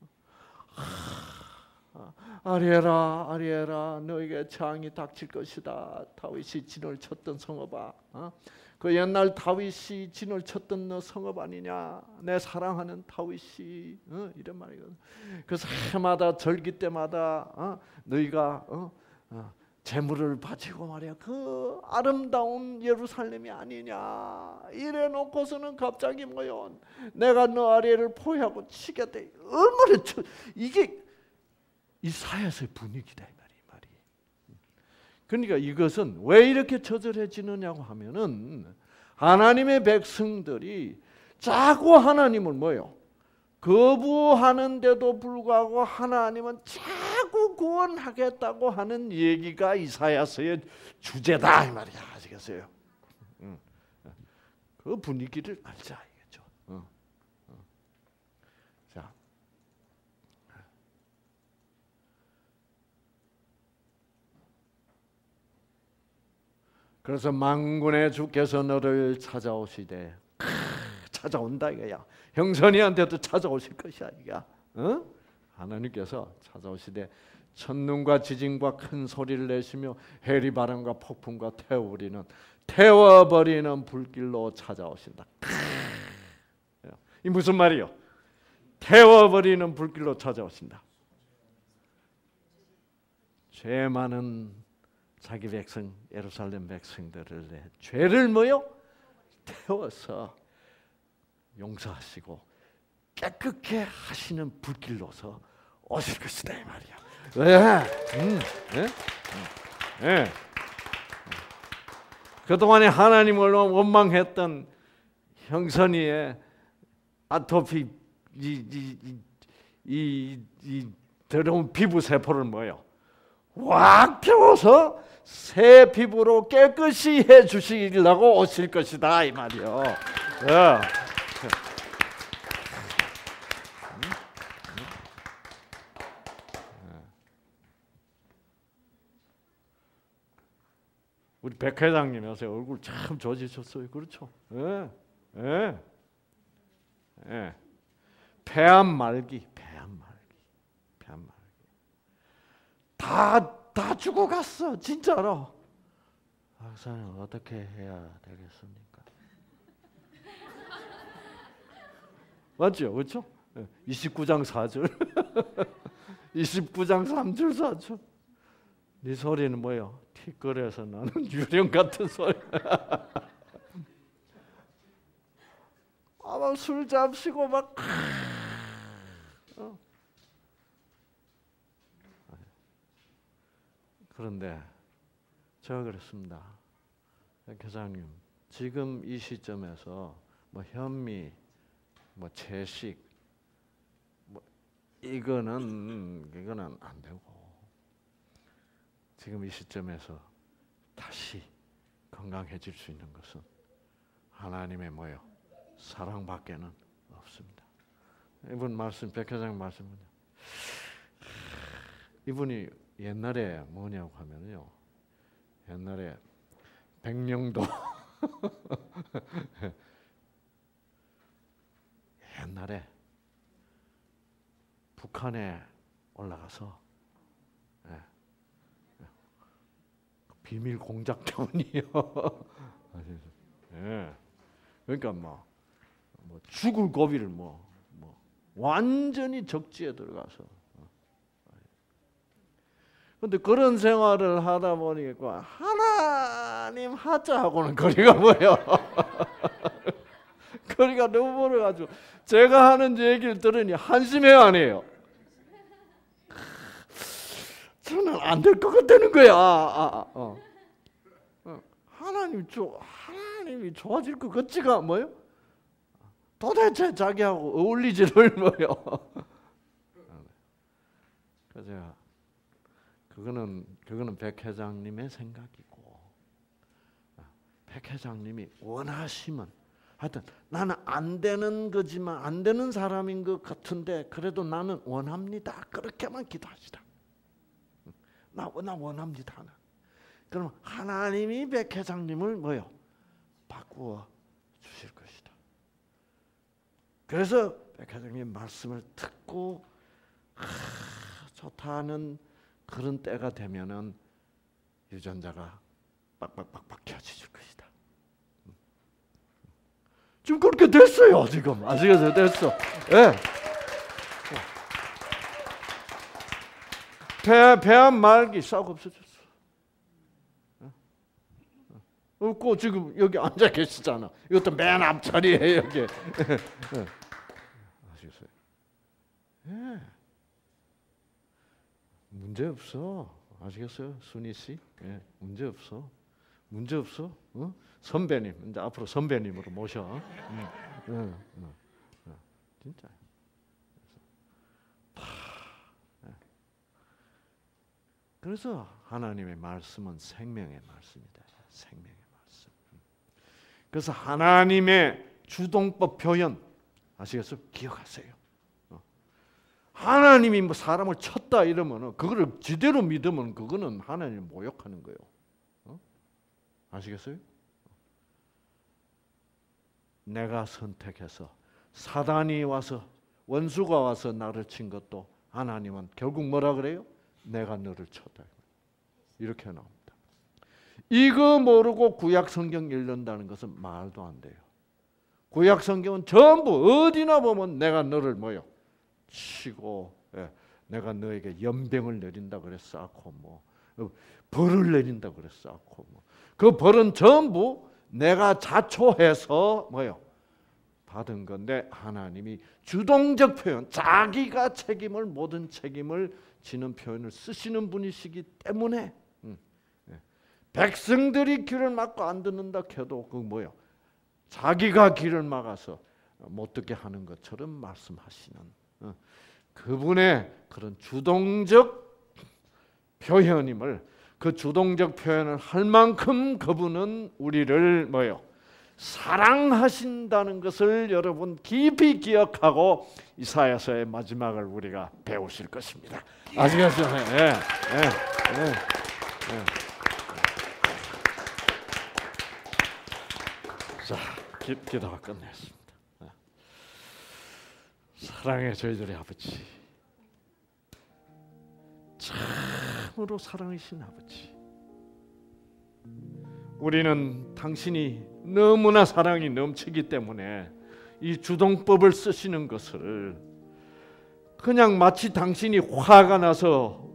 아리에라 아리에라 너에게 재앙이 닥칠 것이다. 다윗이 진을 쳤던 성읍아, 그 옛날 다윗이 진을 쳤던 너 성읍 아니냐? 내 사랑하는 다윗이 이런 말이거든. 그래서 해마다 절기 때마다 너희가 재물을 바치고 말이야 그 아름다운 예루살렘이 아니냐 이래 놓고서는 갑자기 뭐요 내가 너 아리에를 포위하고 치겠다. 얼마나 이게 이사야서의 분위기다 이 말이. 그러니까 이것은 왜 이렇게 처절해지느냐고 하면은 하나님의 백성들이 자꾸 하나님을 뭐요? 거부하는데도 불구하고 하나님은 자꾸 구원하겠다고 하는 얘기가 이사야서의 주제다 이 말이야. 아시겠어요? 그 분위기를 알자 이겠죠. 자. 그래서 만군의 주께서 너를 찾아오시되 찾아온다 이거야. 형선이한테도 찾아오실 것이야 이거야. 하나님께서 찾아오시되 천눈과 지진과 큰 소리를 내시며 해리바람과 폭풍과 태워버리는 불길로 찾아오신다. 이 무슨 말이요? 태워버리는 불길로 찾아오신다. 죄 많은 자기 백성 예루살렘 백성들을 죄를 뭐요? 태워서 용서하시고 깨끗게 하시는 불길로서 오실 것이다 이 말이야. 왜? 그동안에 하나님을 원망했던 형선이의 아토피 이 더러운 피부 세포를 뭐요? 확 태워서 새 피부로 깨끗이 해주시려고 오실 것이다 이 말이요. 우리 백 회장님 요새 얼굴 참 좋아지셨어요, 그렇죠? 폐암 말기. 다 죽어갔어. 진짜로. 박사님 어떻게 해야 되겠습니까? 맞죠? 그렇죠? 29장 4절 29장 3절 4절 네 소리는 뭐예요? 티끌에서 나는 유령 같은 소리. 막 술 잡수고 막 그런데 제가 그랬습니다. 교장님, 지금 이 시점에서 뭐 현미, 뭐 채식, 뭐 이거는 안 되고 지금 이 시점에서 다시 건강해질 수 있는 것은 하나님의 뭐요? 사랑밖에는 없습니다. 이분 말씀, 백 회장 말씀은요. 이분이 옛날에 뭐냐고 하면요. 옛날에 백령도 옛날에 북한에 올라가서 비밀 공작 때문이요. 그러니까 뭐 죽을 고비를 완전히 적지에 들어가서. 근데 그런 생활을 하다 보니까 하나님 하자하고는 거리가 뭐예요? 거리가 너무 멀어가지고 제가 하는 얘기를 들으니 한심해요, 안 해요? 저는 안 될 것 같다는 거야. 하나님이 좋아질 것 같지가 뭐요? 도대체 자기하고 어울리지를 뭐요? 그래서 제가 그거는 백 회장님의 생각이고, 백 회장님이 원하시면 하여튼 나는 안 되는 거지만 안 되는 사람인 것 같은데 그래도 나는 원합니다. 그렇게만 기도하시라. 나 원합니다. 그럼 하나님이 백 회장님을 뭐요? 바꾸어 주실 것이다. 그래서 백 회장님 말씀을 듣고 좋다는 그런 때가 되면은 유전자가 빡빡빡빡 켜지실 것이다. 지금 그렇게 됐어요. 지금 아시겠어요? 됐어. 예. 폐암 말기 싹 없어졌어. 없고 지금 여기 앉아 계시잖아. 이것도 맨 앞자리에 여기. 아시겠어요? 예. 문제 없어. 아시겠어요? 순희 씨? 예. 문제 없어. 문제 없어. 선배님. 이제 앞으로 선배님으로 모셔. 진짜. 그래서 하나님의 말씀은 생명의 말씀이다. 생명의 말씀. 그래서 하나님의 주동법 표현 아시겠어요? 기억하세요. 하나님이 뭐 사람을 쳤다 이러면은 그거를 지대로 믿으면 그거는 하나님을 모욕하는 거예요. 아시겠어요? 내가 선택해서 사단이 와서 원수가 와서 나를 친 것도 하나님은 결국 뭐라 그래요? 내가 너를 쳤다. 이렇게 나옵니다. 이거 모르고 구약 성경 읽는다는 것은 말도 안 돼요. 구약 성경은 전부 어디나 보면 내가 너를 뭐요? 치고 내가 너에게 연병을 내린다 그랬었고 벌을 내린다 그랬었고 그 벌은 전부 내가 자초해서 뭐요? 받은 건데 하나님이 주동적 표현, 자기가 모든 책임을 지는 표현을 쓰시는 분이시기 때문에 백성들이 귀를 막고 안 듣는다 해도 그 뭐요? 자기가 귀를 막아서 못 듣게 하는 것처럼 말씀하시는 그분의 그런 주동적 표현임을 그 주동적 표현을 할 만큼 그분은 우리를 뭐요? 사랑하신다는 것을 여러분 깊이 기억하고 이사야서의 마지막을 우리가 배우실 것입니다. 아시겠어요? 네. 자, 기도가 끝냈습니다. 사랑의 저희들의 아버지, 참으로 참으로 사랑하신 아버지, 우리는 당신이 너무나 사랑이 넘치기 때문에 이 주동법을 쓰시는 것을 그냥 마치 당신이 화가 나서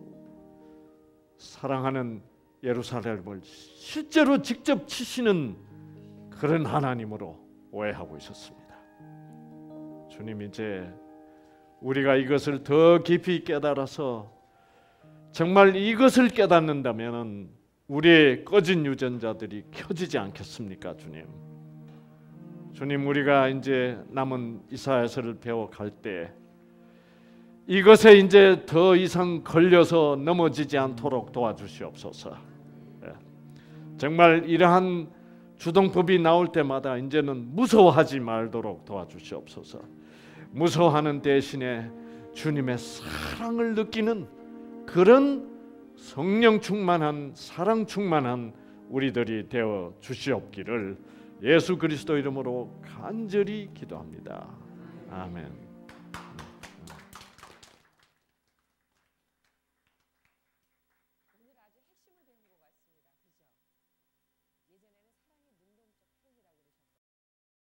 사랑하는 예루살렘을 실제로 직접 치시는 그런 하나님으로 오해하고 있었습니다. 주님, 이제 우리가 이것을 더 깊이 깨달아서 정말 이것을 깨닫는다면 우리의 꺼진 유전자들이 켜지지 않겠습니까? 주님, 우리가 이제 남은 이사야서를 배워갈 때 이것에 이제 더 이상 걸려서 넘어지지 않도록 도와주시옵소서. 정말 이러한 주동법이 나올 때마다 이제는 무서워하지 말도록 도와주시옵소서. 무서워하는 대신에 주님의 사랑을 느끼는 그런 성령 충만한, 사랑 충만한 우리들이 되어 주시옵기를 예수 그리스도 이름으로 간절히 기도합니다. 아멘.